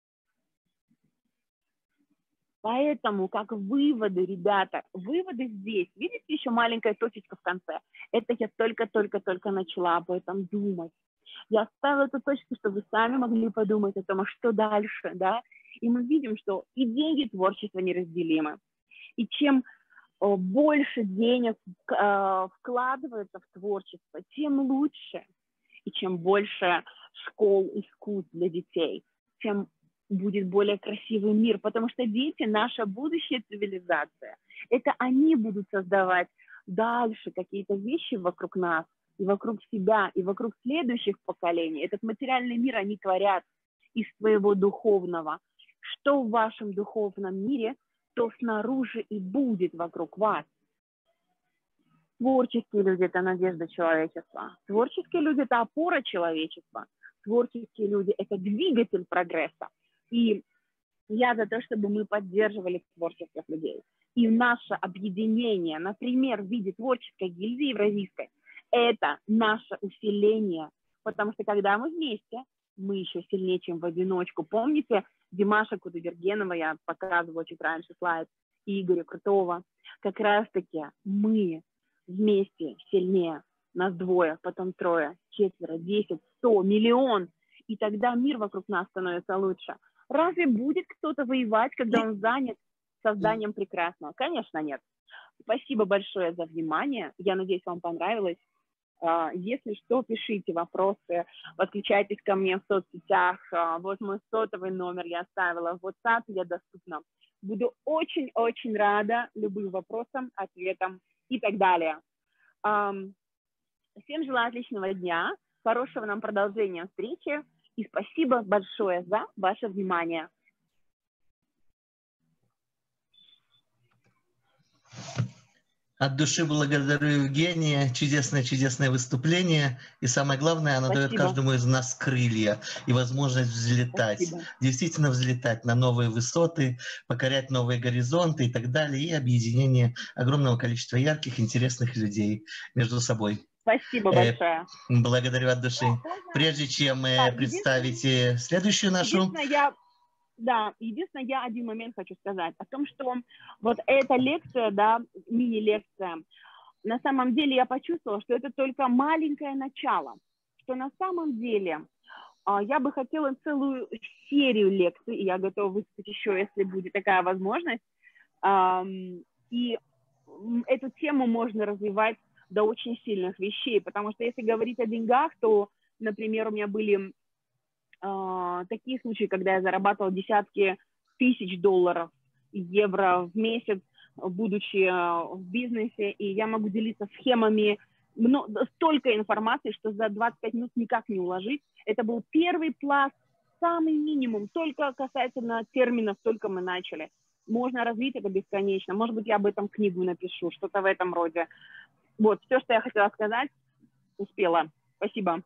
Поэтому, как выводы, ребята, выводы здесь, видите, еще маленькая точечка в конце. Это я только-только-только начала об этом думать. Я оставила эту точку, чтобы вы сами могли подумать о том, а что дальше, да? И мы видим, что и деньги, и творчество неразделимы. И чем больше денег вкладывается в творчество, тем лучше. И чем больше школ, искусств для детей, тем будет более красивый мир, потому что дети – наша будущая цивилизация. Это они будут создавать дальше какие-то вещи вокруг нас, и вокруг себя, и вокруг следующих поколений. Этот материальный мир они творят из своего духовного. Что в вашем духовном мире, то снаружи и будет вокруг вас. Творческие люди – это надежда человечества. Творческие люди – это опора человечества. Творческие люди – это двигатель прогресса. И я за то, чтобы мы поддерживали творческих людей. И наше объединение, например, в виде творческой гильдии евразийской, это наше усиление. Потому что когда мы вместе, мы еще сильнее, чем в одиночку. Помните Димаша Кудайбергенова, я показывала чуть раньше слайд, и Игоря Крутого. Как раз-таки мы вместе сильнее. Нас двое, потом трое, четверо, десять, сто, миллион. И тогда мир вокруг нас становится лучше. Разве будет кто-то воевать, когда он занят созданием прекрасного? Конечно, нет. Спасибо большое за внимание. Я надеюсь, вам понравилось. Если что, пишите вопросы, подключайтесь ко мне в соцсетях. Вот мой сотовый номер я оставила в WhatsApp, я доступна. Буду очень-очень рада любым вопросам, ответам и так далее. Всем желаю отличного дня, хорошего нам продолжения встречи. И спасибо большое за ваше внимание. От души благодарю Евгения. Чудесное-чудесное выступление. И самое главное, оно Спасибо. Дает каждому из нас крылья и возможность взлетать. Спасибо. Действительно взлетать на новые высоты, покорять новые горизонты и так далее. И объединение огромного количества ярких, интересных людей между собой. Спасибо большое. Благодарю от души. Прежде чем да, представите следующую нашу... Я, да, единственное, я один момент хочу сказать о том, что вот эта лекция, да, мини-лекция, на самом деле я почувствовала, что это только маленькое начало, что на самом деле я бы хотела целую серию лекций, и я готова выступить еще, если будет такая возможность, и эту тему можно развивать до очень сильных вещей, потому что если говорить о деньгах, то, например, у меня были э, такие случаи, когда я зарабатывала десятки тысяч долларов, евро в месяц, будучи в бизнесе, и я могу делиться схемами, столько информации, что за двадцать пять минут никак не уложить. Это был первый пласт, самый минимум, только касательно терминов, только мы начали. Можно развить это бесконечно. Может быть, я об этом книгу напишу, что-то в этом роде. Вот, все, что я хотела сказать, успела. Спасибо.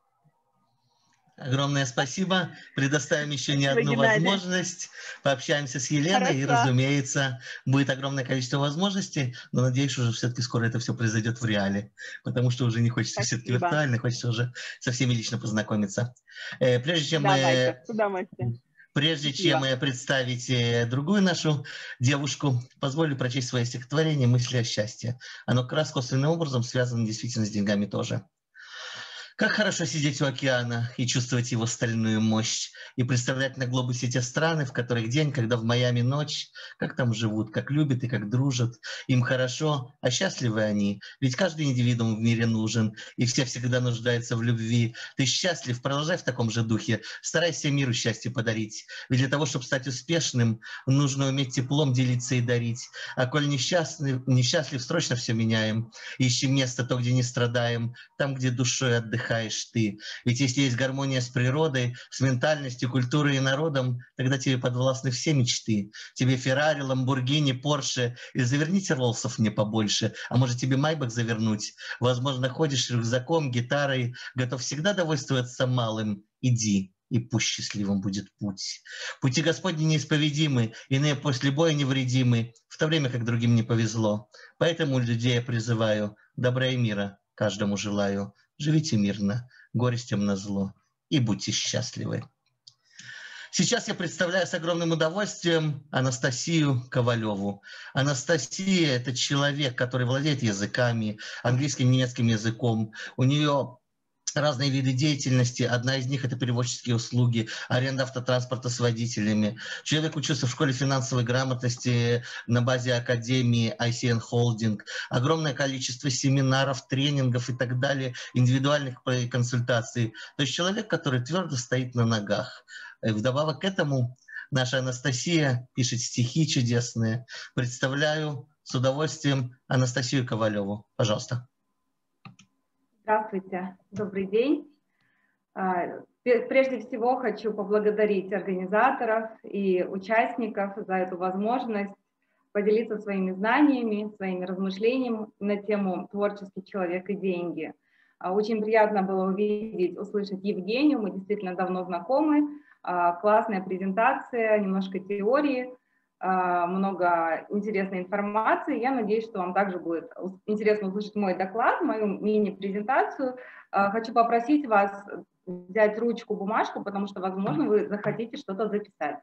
Огромное спасибо. Предоставим еще не одну возможность. Пообщаемся с Еленой. Хорошо. И, разумеется, будет огромное количество возможностей, но надеюсь, уже все-таки скоро это все произойдет в реале, потому что уже не хочется все-таки виртуально, хочется уже со всеми лично познакомиться. Прежде чем Давайте, мы... с удовольствием. Прежде Спасибо. чем представить другую нашу девушку, позволю прочесть свое стихотворение «Мысли о счастье». Оно как раз косвенным образом связано действительно с деньгами тоже. Как хорошо сидеть у океана и чувствовать его стальную мощь, и представлять на глобусе те страны, в которых день, когда в Майами ночь, как там живут, как любят и как дружат. Им хорошо, а счастливы они, ведь каждый индивидуум в мире нужен, и все всегда нуждаются в любви. Ты счастлив, продолжай в таком же духе, старайся миру счастье подарить, ведь для того, чтобы стать успешным, нужно уметь теплом делиться и дарить. А коль несчастлив, несчастлив срочно все меняем, ищи место то, где не страдаем, там, где душой отдыхаем. Ты. Ведь если есть гармония с природой, с ментальностью, культурой и народом, тогда тебе подвластны все мечты. Тебе Феррари, Ламборгини, Порше, и заверните роллсов мне побольше, а может тебе Майбах завернуть? Возможно, ходишь рюкзаком, гитарой, готов всегда довольствоваться малым. Иди, и пусть счастливым будет путь. Пути Господни неисповедимы, иные после боя невредимы, в то время как другим не повезло. Поэтому людей я призываю, добра и мира каждому желаю. Живите мирно, горестям назло, и будьте счастливы. Сейчас я представляю с огромным удовольствием Анастасию Ковалеву. Анастасия – это человек, который владеет языками, английским, немецким языком. У нее разные виды деятельности. Одна из них – это перевозческие услуги, аренда автотранспорта с водителями. Человек учился в школе финансовой грамотности на базе академии ай си эн Holding. Огромное количество семинаров, тренингов и так далее, индивидуальных консультаций. То есть человек, который твердо стоит на ногах. И вдобавок к этому наша Анастасия пишет стихи чудесные. Представляю с удовольствием Анастасию Ковалеву. Пожалуйста. Здравствуйте, добрый день. Прежде всего хочу поблагодарить организаторов и участников за эту возможность поделиться своими знаниями, своими размышлениями на тему «Творческий человек и деньги». Очень приятно было увидеть, услышать Евгению, мы действительно давно знакомы. Классная презентация, немножко теории, много интересной информации. Я надеюсь, что вам также будет интересно услышать мой доклад, мою мини-презентацию. Хочу попросить вас взять ручку, бумажку, потому что, возможно, вы захотите что-то записать.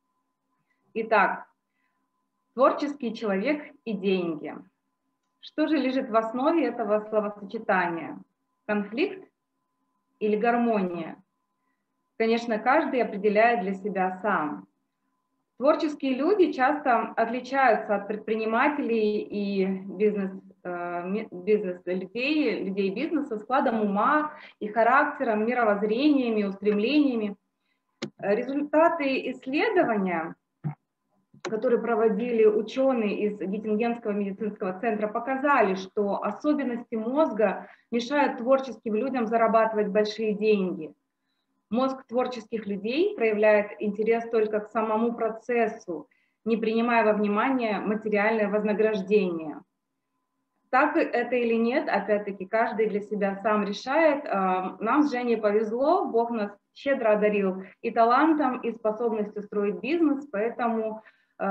Итак, творческий человек и деньги. Что же лежит в основе этого словосочетания? Конфликт или гармония? Конечно, каждый определяет для себя сам. Творческие люди часто отличаются от предпринимателей и бизнес, бизнес-людей, людей бизнеса складом ума и характером, мировоззрениями, устремлениями. Результаты исследования, которые проводили ученые из Геттингенского медицинского центра, показали, что особенности мозга мешают творческим людям зарабатывать большие деньги. Мозг творческих людей проявляет интерес только к самому процессу, не принимая во внимание материальное вознаграждение. Так это или нет, опять-таки, каждый для себя сам решает. Нам с Женей повезло, Бог нас щедро одарил и талантом, и способностью строить бизнес, поэтому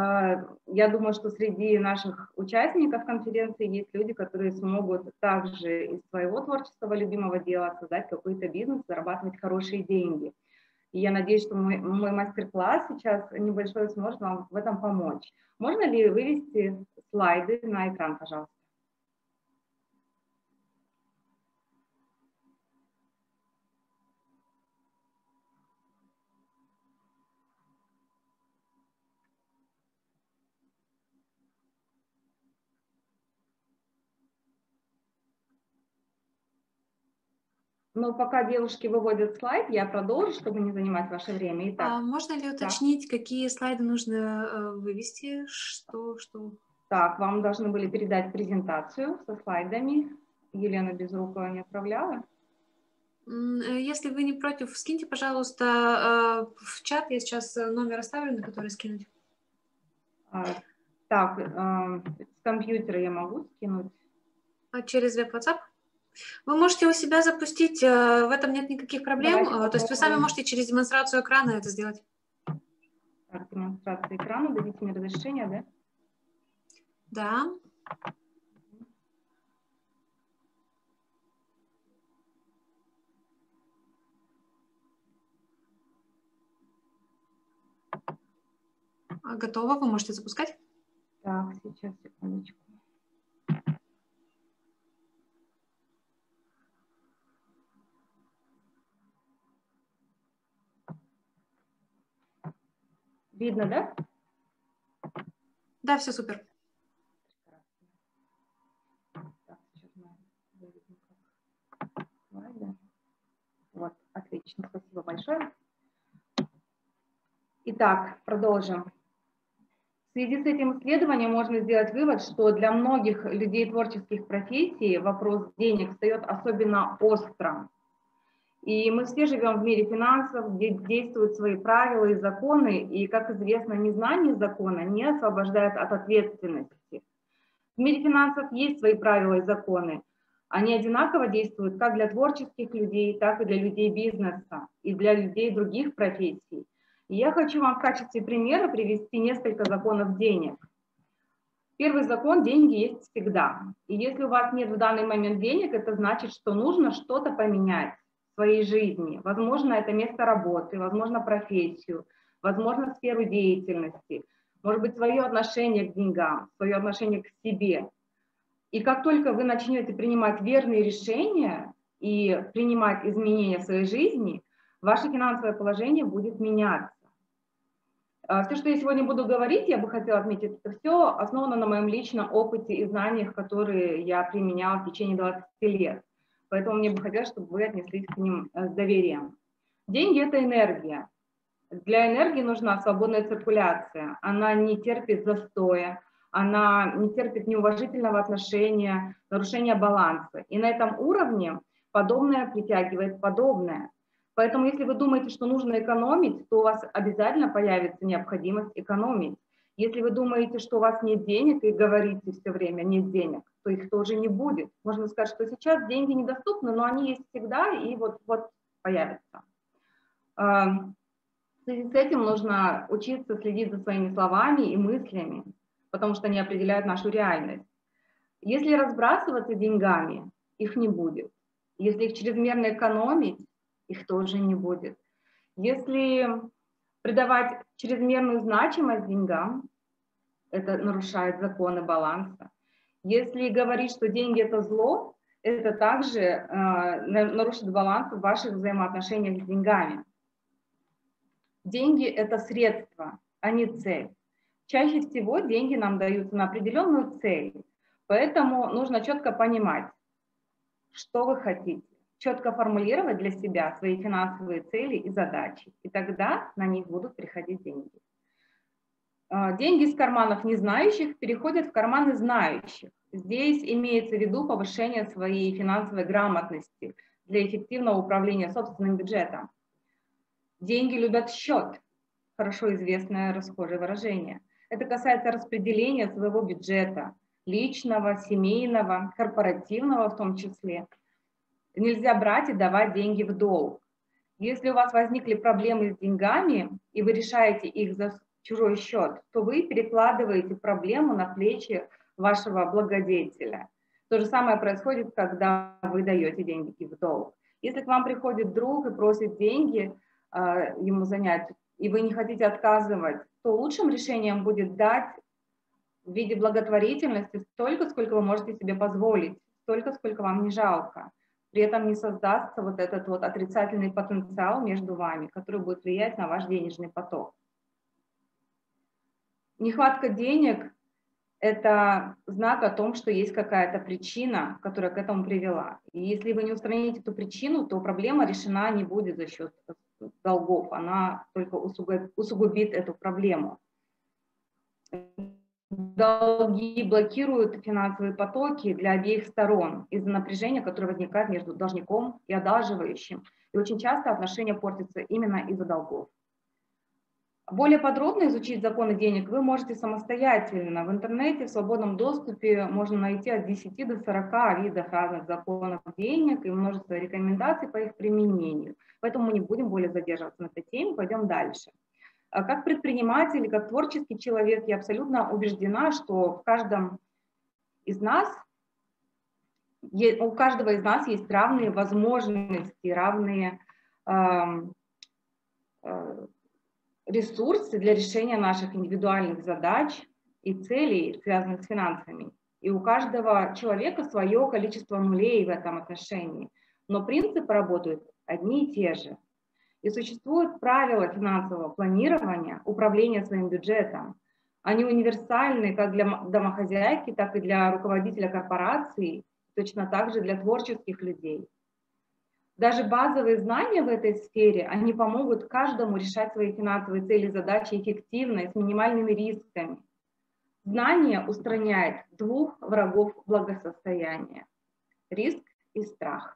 я думаю, что среди наших участников конференции есть люди, которые смогут также из своего творческого любимого дела создать какой-то бизнес, зарабатывать хорошие деньги. И я надеюсь, что мой, мой мастер-класс сейчас небольшой сможет вам в этом помочь. Можно ли вывести слайды на экран, пожалуйста? Но пока девушки выводят слайд, я продолжу, чтобы не занимать ваше время. Итак, а можно ли уточнить, да. какие слайды нужно вывести? Что, что? Так, вам должны были передать презентацию со слайдами. Елена Безрукова не отправляла? Если вы не против, скиньте, пожалуйста, в чат. Я сейчас номер оставлю, на который скинуть. А, так, э, с компьютера я могу скинуть? А через веб-WhatsApp? Вы можете у себя запустить, в этом нет никаких проблем. Давайте То есть вы сами можете через демонстрацию экрана это сделать. Так, демонстрация экрана, дадите мне разрешение, да? Да. Готово, вы можете запускать. Так, сейчас, секундочку. Видно, да? Да, все супер. Так, сейчас мы... Вот, отлично, спасибо большое. Итак, продолжим. В связи с этим исследованием можно сделать вывод, что для многих людей творческих профессий вопрос денег встает особенно остро. И мы все живем в мире финансов, где действуют свои правила и законы, и, как известно, незнание закона не освобождает от ответственности. В мире финансов есть свои правила и законы. Они одинаково действуют как для творческих людей, так и для людей бизнеса, и для людей других профессий. И я хочу вам в качестве примера привести несколько законов денег. Первый закон – деньги есть всегда. И если у вас нет в данный момент денег, это значит, что нужно что-то поменять в своей жизни. Возможно, это место работы, возможно, профессию, возможно, сферу деятельности, может быть, свое отношение к деньгам, свое отношение к себе. И как только вы начнете принимать верные решения и принимать изменения в своей жизни, ваше финансовое положение будет меняться. Все, что я сегодня буду говорить, я бы хотела отметить, это все основано на моем личном опыте и знаниях, которые я применяла в течение двадцати лет. Поэтому мне бы хотелось, чтобы вы отнеслись к ним с доверием. Деньги – это энергия. Для энергии нужна свободная циркуляция. Она не терпит застоя, она не терпит неуважительного отношения, нарушения баланса. И на этом уровне подобное притягивает подобное. Поэтому, если вы думаете, что нужно экономить, то у вас обязательно появится необходимость экономить. Если вы думаете, что у вас нет денег и говорите все время «нет денег», то их тоже не будет. Можно сказать, что сейчас деньги недоступны, но они есть всегда и вот-вот появятся. В связи с этим нужно учиться следить за своими словами и мыслями, потому что они определяют нашу реальность. Если разбрасываться деньгами, их не будет. Если их чрезмерно экономить, их тоже не будет. Если придавать чрезмерную значимость деньгам, это нарушает законы баланса. Если говорить, что деньги – это зло, это также э, нарушит баланс в ваших взаимоотношениях с деньгами. Деньги – это средство, а не цель. Чаще всего деньги нам даются на определенную цель, поэтому нужно четко понимать, что вы хотите. Четко формулировать для себя свои финансовые цели и задачи, и тогда на них будут приходить деньги. Деньги из карманов незнающих переходят в карманы знающих. Здесь имеется в виду повышение своей финансовой грамотности для эффективного управления собственным бюджетом. Деньги любят счет, хорошо известное расхожее выражение. Это касается распределения своего бюджета, личного, семейного, корпоративного в том числе. Нельзя брать и давать деньги в долг. Если у вас возникли проблемы с деньгами, и вы решаете их за чужой счет, то вы перекладываете проблему на плечи вашего благодетеля. То же самое происходит, когда вы даете деньги в долг. Если к вам приходит друг и просит деньги э, ему занять, и вы не хотите отказывать, то лучшим решением будет дать в виде благотворительности столько, сколько вы можете себе позволить, столько, сколько вам не жалко. При этом не создастся вот этот вот отрицательный потенциал между вами, который будет влиять на ваш денежный поток. Нехватка денег – это знак о том, что есть какая-то причина, которая к этому привела. И если вы не устраните эту причину, то проблема решена не будет за счет долгов, она только усугубит эту проблему. долги блокируют финансовые потоки для обеих сторон из-за напряжения, которое возникает между должником и одалживающим. И очень часто отношения портятся именно из-за долгов. Более подробно изучить законы денег вы можете самостоятельно. В интернете в свободном доступе можно найти от десяти до сорока видов разных законов денег и множество рекомендаций по их применению. Поэтому мы не будем более задерживаться на этой теме, пойдем дальше. Как предприниматель, как творческий человек, я абсолютно убеждена, что в каждом из нас, у каждого из нас есть равные возможности, равные э, э, ресурсы для решения наших индивидуальных задач и целей, связанных с финансами. И у каждого человека свое количество нулей в этом отношении. Но принципы работают одни и те же. И существуют правила финансового планирования, управления своим бюджетом. Они универсальны как для домохозяйки, так и для руководителя корпорации, точно так же для творческих людей. Даже базовые знания в этой сфере, они помогут каждому решать свои финансовые цели и задачи эффективно и с минимальными рисками. Знание устраняет двух врагов благосостояния – риск и страх.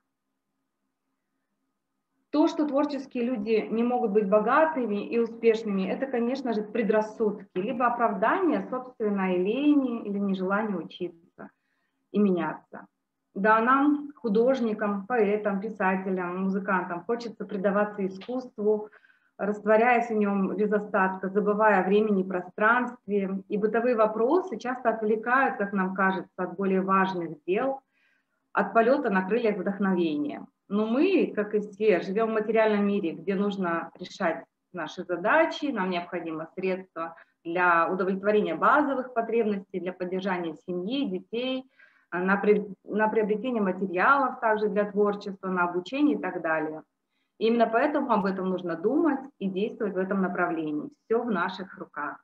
То, что творческие люди не могут быть богатыми и успешными, это, конечно же, предрассудки, либо оправдание собственной лени или нежелания учиться и меняться. Да, нам, художникам, поэтам, писателям, музыкантам, хочется предаваться искусству, растворяясь в нем без остатка, забывая о времени и пространстве. И бытовые вопросы часто отвлекают, как нам кажется, от более важных дел, от полета на крыльях вдохновения. Но мы, как и все, живем в материальном мире, где нужно решать наши задачи, нам необходимо средства для удовлетворения базовых потребностей, для поддержания семьи, детей, на, при, на приобретение материалов также для творчества, на обучение и так далее. И именно поэтому об этом нужно думать и действовать в этом направлении. Все в наших руках.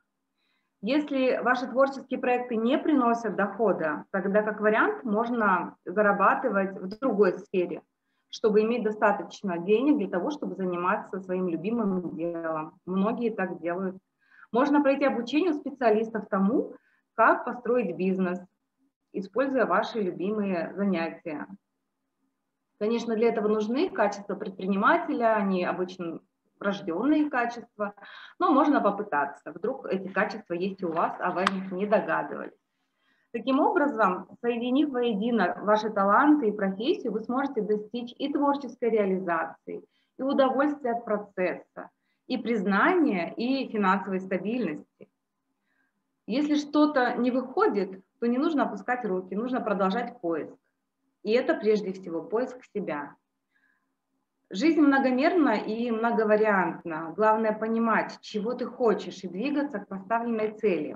Если ваши творческие проекты не приносят дохода, тогда как вариант можно зарабатывать в другой сфере, чтобы иметь достаточно денег для того, чтобы заниматься своим любимым делом. Многие так делают. Можно пройти обучение у специалистов тому, как построить бизнес, используя ваши любимые занятия. Конечно, для этого нужны качества предпринимателя, они обычно врожденные качества, но можно попытаться. Вдруг эти качества есть у вас, а вы о них не догадывались. Таким образом, соединив воедино ваши таланты и профессию, вы сможете достичь и творческой реализации, и удовольствия от процесса, и признания, и финансовой стабильности. Если что-то не выходит, то не нужно опускать руки, нужно продолжать поиск. И это прежде всего поиск себя. Жизнь многомерна и многовариантна. Главное понимать, чего ты хочешь, и двигаться к поставленной цели.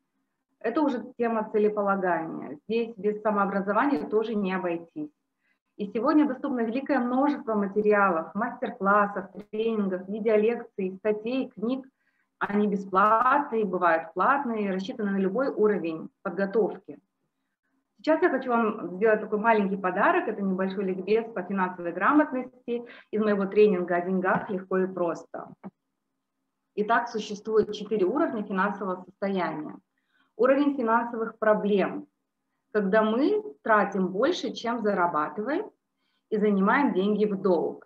Это уже тема целеполагания. Здесь без самообразования тоже не обойтись. И сегодня доступно великое множество материалов, мастер-классов, тренингов, видеолекций, статей, книг. Они бесплатные, бывают платные, рассчитаны на любой уровень подготовки. Сейчас я хочу вам сделать такой маленький подарок. Это небольшой ликбез по финансовой грамотности из моего тренинга о деньгах легко и просто. Итак, существует четыре уровня финансового состояния. Уровень финансовых проблем, когда мы тратим больше, чем зарабатываем, и занимаем деньги в долг.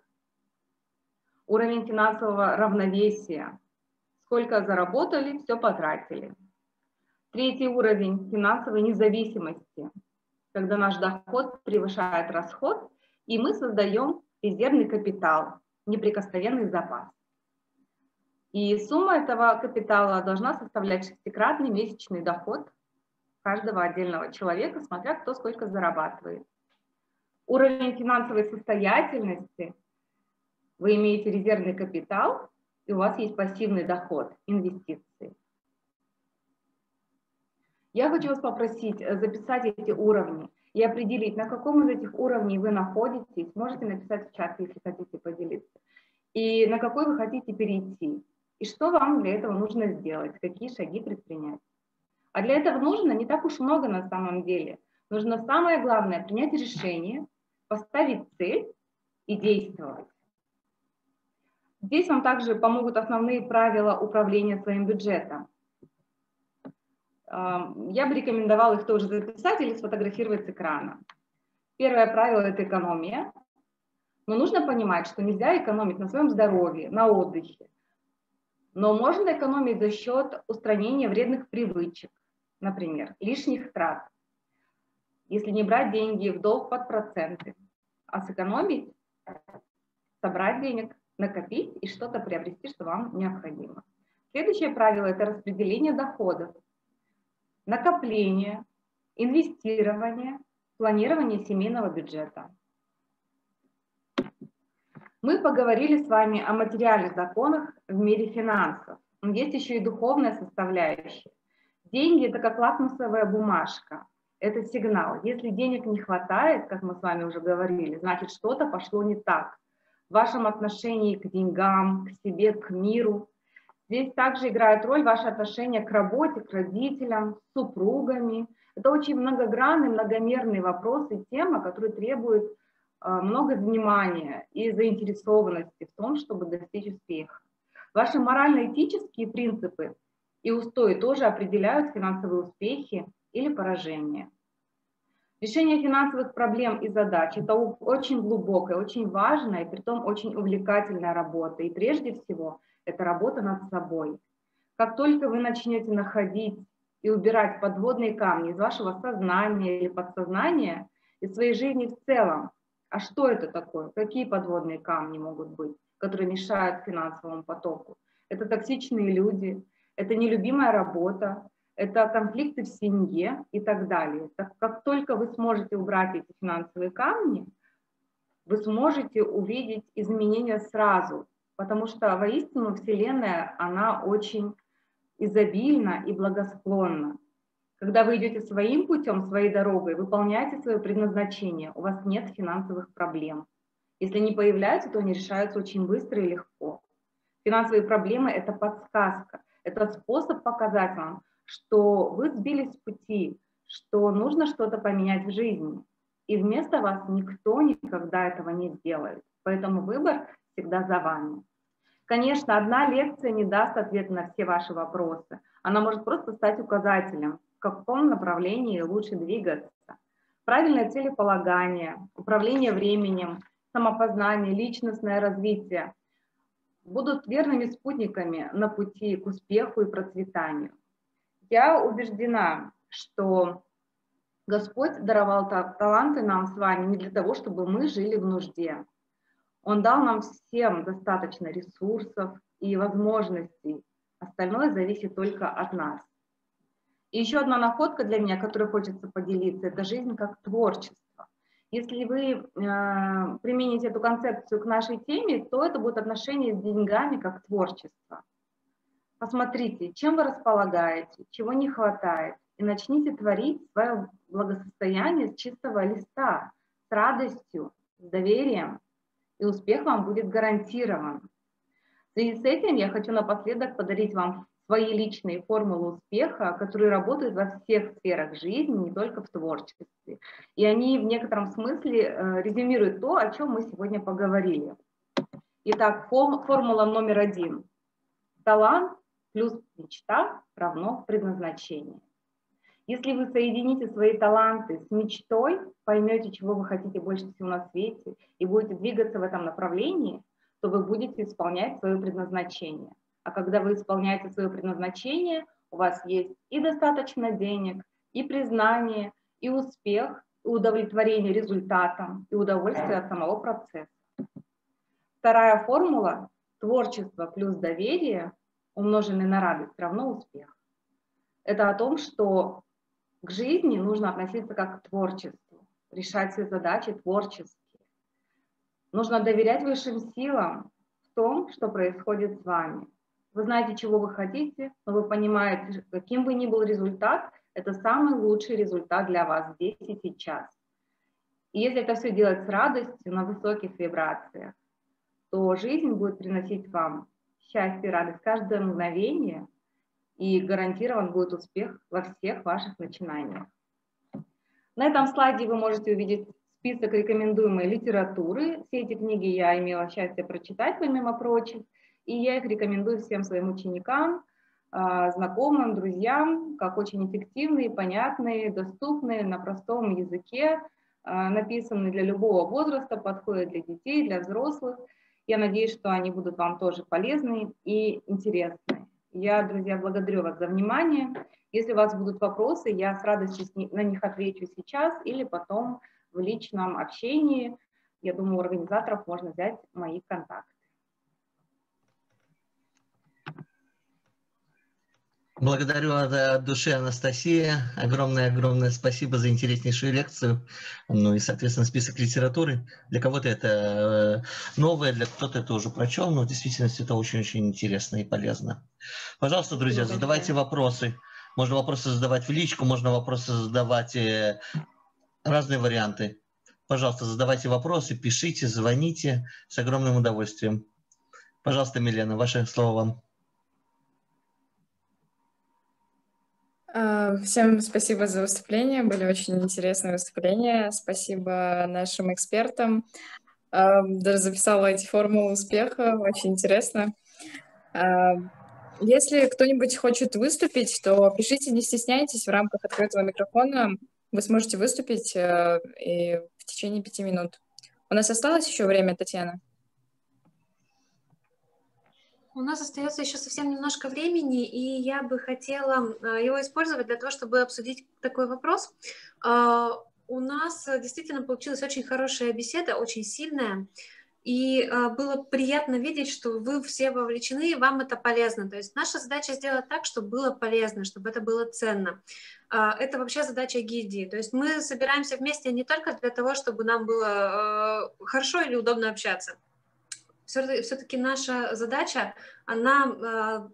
Уровень финансового равновесия. Сколько заработали, все потратили. Третий уровень финансовой независимости, когда наш доход превышает расход, и мы создаем резервный капитал, неприкосновенный запас. И сумма этого капитала должна составлять шестикратный месячный доход каждого отдельного человека, смотря кто сколько зарабатывает. Уровень финансовой состоятельности. Вы имеете резервный капитал, и у вас есть пассивный доход, инвестиции. Я хочу вас попросить записать эти уровни и определить, на каком из этих уровней вы находитесь. Можете написать в чат, если хотите поделиться. И на какой вы хотите перейти. И что вам для этого нужно сделать, какие шаги предпринять. А для этого нужно не так уж много на самом деле. Нужно самое главное – принять решение, поставить цель и действовать. Здесь вам также помогут основные правила управления своим бюджетом. Я бы рекомендовала их тоже записать или сфотографировать с экрана. Первое правило – это экономия. Но нужно понимать, что нельзя экономить на своем здоровье, на отдыхе. Но можно экономить за счет устранения вредных привычек, например, лишних трат. Если не брать деньги в долг под проценты, а сэкономить, собрать денег, накопить и что-то приобрести, что вам необходимо. Следующее правило – это распределение доходов, накопление, инвестирование, планирование семейного бюджета. Мы поговорили с вами о материальных законах в мире финансов. Но есть еще и духовная составляющая. Деньги – это как лакмусовая бумажка. Это сигнал. Если денег не хватает, как мы с вами уже говорили, значит, что-то пошло не так в вашем отношении к деньгам, к себе, к миру. Здесь также играет роль ваше отношение к работе, к родителям, с супругами. Это очень многогранный, многомерный вопрос и тема, которая требует много внимания и заинтересованности в том, чтобы достичь успеха. Ваши морально-этические принципы и устои тоже определяют финансовые успехи или поражения. Решение финансовых проблем и задач – это очень глубокая, очень важная и притом очень увлекательная работа. И прежде всего, это работа над собой. Как только вы начнете находить и убирать подводные камни из вашего сознания или подсознания, из своей жизни в целом, а что это такое? Какие подводные камни могут быть, которые мешают финансовому потоку? Это токсичные люди, это нелюбимая работа, это конфликты в семье и так далее. Так как только вы сможете убрать эти финансовые камни, вы сможете увидеть изменения сразу, потому что воистину Вселенная, она очень изобильна и благосклонна. Когда вы идете своим путем, своей дорогой, выполняете свое предназначение, у вас нет финансовых проблем. Если они появляются, то они решаются очень быстро и легко. Финансовые проблемы – это подсказка, это способ показать вам, что вы сбились с пути, что нужно что-то поменять в жизни. И вместо вас никто никогда этого не сделает. Поэтому выбор всегда за вами. Конечно, одна лекция не даст ответа на все ваши вопросы. Она может просто стать указателем, в каком направлении лучше двигаться. Правильное целеполагание, управление временем, самопознание, личностное развитие будут верными спутниками на пути к успеху и процветанию. Я убеждена, что Господь даровал таланты нам с вами не для того, чтобы мы жили в нужде. Он дал нам всем достаточно ресурсов и возможностей. Остальное зависит только от нас. И еще одна находка для меня, которой хочется поделиться, это жизнь как творчество. Если вы э, примените эту концепцию к нашей теме, то это будет отношение с деньгами как творчество. Посмотрите, чем вы располагаете, чего не хватает, и начните творить свое благосостояние с чистого листа, с радостью, с доверием, и успех вам будет гарантирован. В связи с этим я хочу напоследок подарить вам свои личные формулы успеха, которые работают во всех сферах жизни, не только в творчестве. И они в некотором смысле э, резюмируют то, о чем мы сегодня поговорили. Итак, формула номер один. Талант плюс мечта равно предназначение. Если вы соедините свои таланты с мечтой, поймете, чего вы хотите больше всего на свете, и будете двигаться в этом направлении, то вы будете исполнять свое предназначение. А когда вы исполняете свое предназначение, у вас есть и достаточно денег, и признание, и успех, и удовлетворение результатом, и удовольствие от самого процесса. Вторая формула – творчество плюс доверие, умноженное на радость, равно успех. Это о том, что к жизни нужно относиться как к творчеству, решать свои задачи творчески. Нужно доверять высшим силам в том, что происходит с вами. Вы знаете, чего вы хотите, но вы понимаете, каким бы ни был результат, это самый лучший результат для вас здесь и сейчас. И если это все делать с радостью, на высоких вибрациях, то жизнь будет приносить вам счастье и радость каждое мгновение, и гарантирован будет успех во всех ваших начинаниях. На этом слайде вы можете увидеть список рекомендуемой литературы. Все эти книги я имела счастье прочитать, помимо прочих, и я их рекомендую всем своим ученикам, знакомым, друзьям, как очень эффективные, понятные, доступные, на простом языке, написанные для любого возраста, подходят для детей, для взрослых. Я надеюсь, что они будут вам тоже полезны и интересны. Я, друзья, благодарю вас за внимание. Если у вас будут вопросы, я с радостью на них отвечу сейчас или потом в личном общении. Я думаю, у организаторов можно взять мои контакты. Благодарю от души, Анастасия. Огромное-огромное спасибо за интереснейшую лекцию. Ну и, соответственно, список литературы. Для кого-то это новое, для кто-то это уже прочел, но в действительности это очень-очень интересно и полезно. Пожалуйста, друзья, задавайте вопросы. Можно вопросы задавать в личку, можно вопросы задавать разные варианты. Пожалуйста, задавайте вопросы, пишите, звоните с огромным удовольствием. Пожалуйста, Милена, ваше слово вам. Всем спасибо за выступление, были очень интересные выступления. Спасибо нашим экспертам. Даже записала эти формулы успеха, очень интересно. Если кто-нибудь хочет выступить, то пишите, не стесняйтесь, в рамках открытого микрофона вы сможете выступить и в течение пяти минут. У нас осталось еще время, Татьяна? У нас остается еще совсем немножко времени, и я бы хотела его использовать для того, чтобы обсудить такой вопрос. У нас действительно получилась очень хорошая беседа, очень сильная, и было приятно видеть, что вы все вовлечены, и вам это полезно. То есть наша задача сделать так, чтобы было полезно, чтобы это было ценно. Это вообще задача гильдии. То есть мы собираемся вместе не только для того, чтобы нам было хорошо или удобно общаться. Все-таки наша задача, она,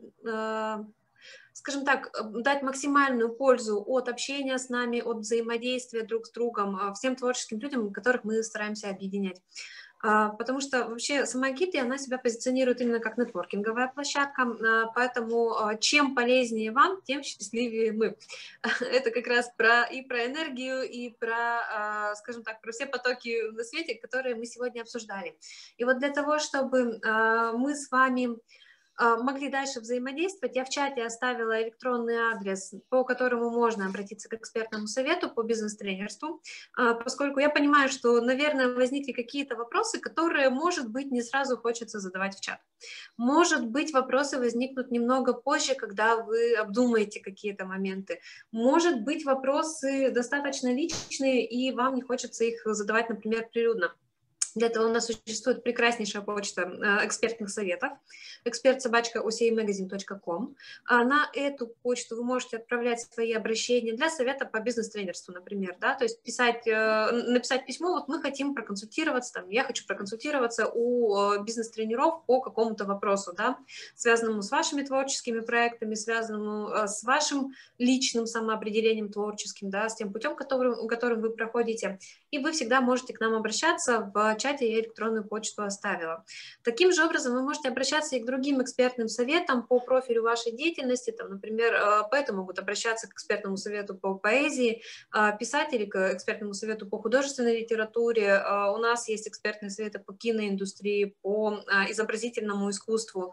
скажем так, дать максимальную пользу от общения с нами, от взаимодействия друг с другом, всем творческим людям, которых мы стараемся объединять. Потому что вообще сама гильдия, она себя позиционирует именно как нетворкинговая площадка, поэтому чем полезнее вам, тем счастливее мы. Это как раз про, и про энергию, и про, скажем так, про все потоки на свете, которые мы сегодня обсуждали. И вот для того, чтобы мы с вами могли дальше взаимодействовать, я в чате оставила электронный адрес, по которому можно обратиться к экспертному совету по бизнес-тренерству, поскольку я понимаю, что, наверное, возникли какие-то вопросы, которые, может быть, не сразу хочется задавать в чат. Может быть, вопросы возникнут немного позже, когда вы обдумаете какие-то моменты. Может быть, вопросы достаточно личные, и вам не хочется их задавать, например, прилюдно. Для этого у нас существует прекраснейшая почта экспертных советов эксперт собака о си эй магазин точка ком. На эту почту вы можете отправлять свои обращения для совета по бизнес-тренерству, например, да, то есть писать, написать письмо, вот мы хотим проконсультироваться, там, я хочу проконсультироваться у бизнес-тренеров по какому-то вопросу, да, связанному с вашими творческими проектами, связанному с вашим личным самоопределением творческим, да, с тем путем, которым, которым вы проходите, и вы всегда можете к нам обращаться. В чате я электронную почту оставила. Таким же образом вы можете обращаться и к другим экспертным советам по профилю вашей деятельности, там, например, поэты могут обращаться к экспертному совету по поэзии, писатели к экспертному совету по художественной литературе, у нас есть экспертные советы по киноиндустрии, по изобразительному искусству,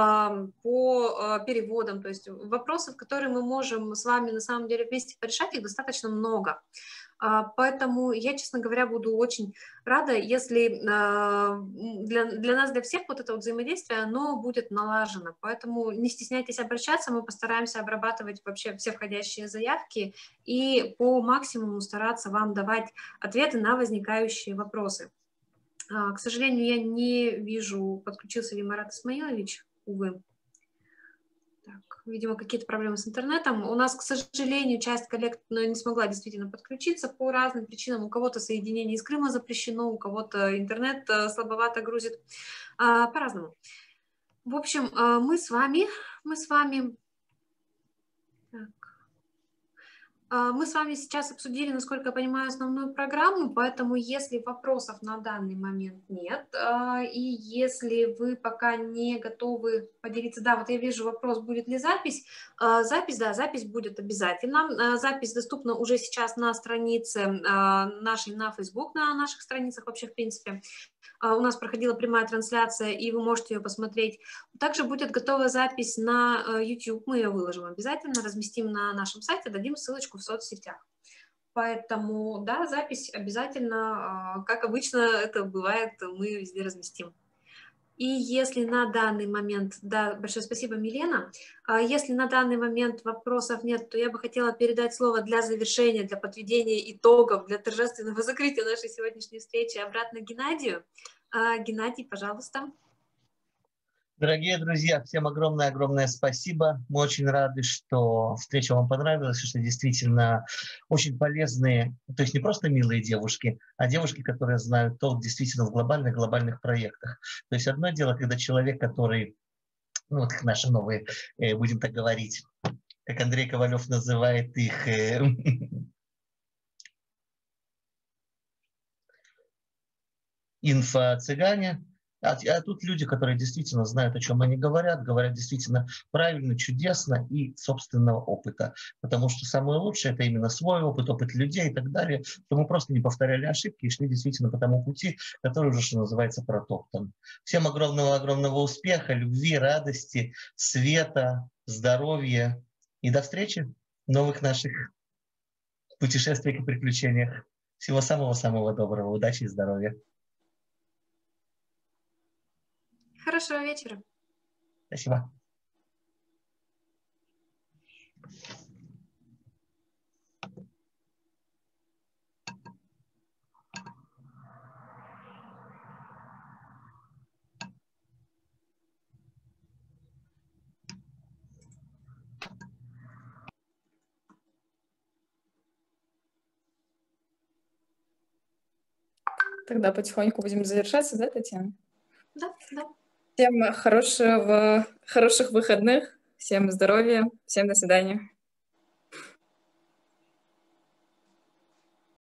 по переводам, то есть вопросов, которые мы можем с вами на самом деле вместе порешать, их достаточно много. Поэтому я, честно говоря, буду очень рада, если для, для нас, для всех вот это вот взаимодействие, оно будет налажено. Поэтому не стесняйтесь обращаться, мы постараемся обрабатывать вообще все входящие заявки и по максимуму стараться вам давать ответы на возникающие вопросы. К сожалению, я не вижу, подключился ли Марат Исмаилович, увы. Так, видимо, какие-то проблемы с интернетом. У нас, к сожалению, часть коллег не смогла действительно подключиться по разным причинам. У кого-то соединение из Крыма запрещено, у кого-то интернет слабовато грузит. По-разному. В общем, мы с вами, мы с вами... Так. Мы с вами сейчас обсудили, насколько я понимаю, основную программу, поэтому если вопросов на данный момент нет, и если вы пока не готовы поделиться, да, вот я вижу вопрос, будет ли запись. Запись, да, запись будет обязательно. Запись доступна уже сейчас на странице нашей, на Facebook, на наших страницах вообще, в принципе. У нас проходила прямая трансляция, и вы можете ее посмотреть. Также будет готова запись на YouTube, мы ее выложим обязательно, разместим на нашем сайте, дадим ссылочку в соцсетях. Поэтому, да, запись обязательно, как обычно это бывает, мы везде разместим. И если на данный момент, да, большое спасибо, Милена, если на данный момент вопросов нет, то я бы хотела передать слово для завершения, для подведения итогов, для торжественного закрытия нашей сегодняшней встречи обратно Геннадию. Геннадий, пожалуйста. Дорогие друзья, всем огромное-огромное спасибо. Мы очень рады, что встреча вам понравилась, что действительно очень полезные, то есть не просто милые девушки, а девушки, которые знают толк действительно в глобальных-глобальных проектах. То есть одно дело, когда человек, который, ну вот как наши новые, будем так говорить, как Андрей Ковалев называет их, инфо-цыгане. А, а тут люди, которые действительно знают, о чем они говорят, говорят действительно правильно, чудесно и собственного опыта. Потому что самое лучшее – это именно свой опыт, опыт людей и так далее, чтобы мы просто не повторяли ошибки и шли действительно по тому пути, который уже, что называется, протоптан. Всем огромного-огромного успеха, любви, радости, света, здоровья и до встречи в новых наших путешествиях и приключениях. Всего самого-самого доброго, удачи и здоровья. Хорошего вечера. Спасибо. Тогда потихоньку будем завершаться, да, Татьяна? Да, да. Всем хорошего, хороших выходных, всем здоровья, всем до свидания.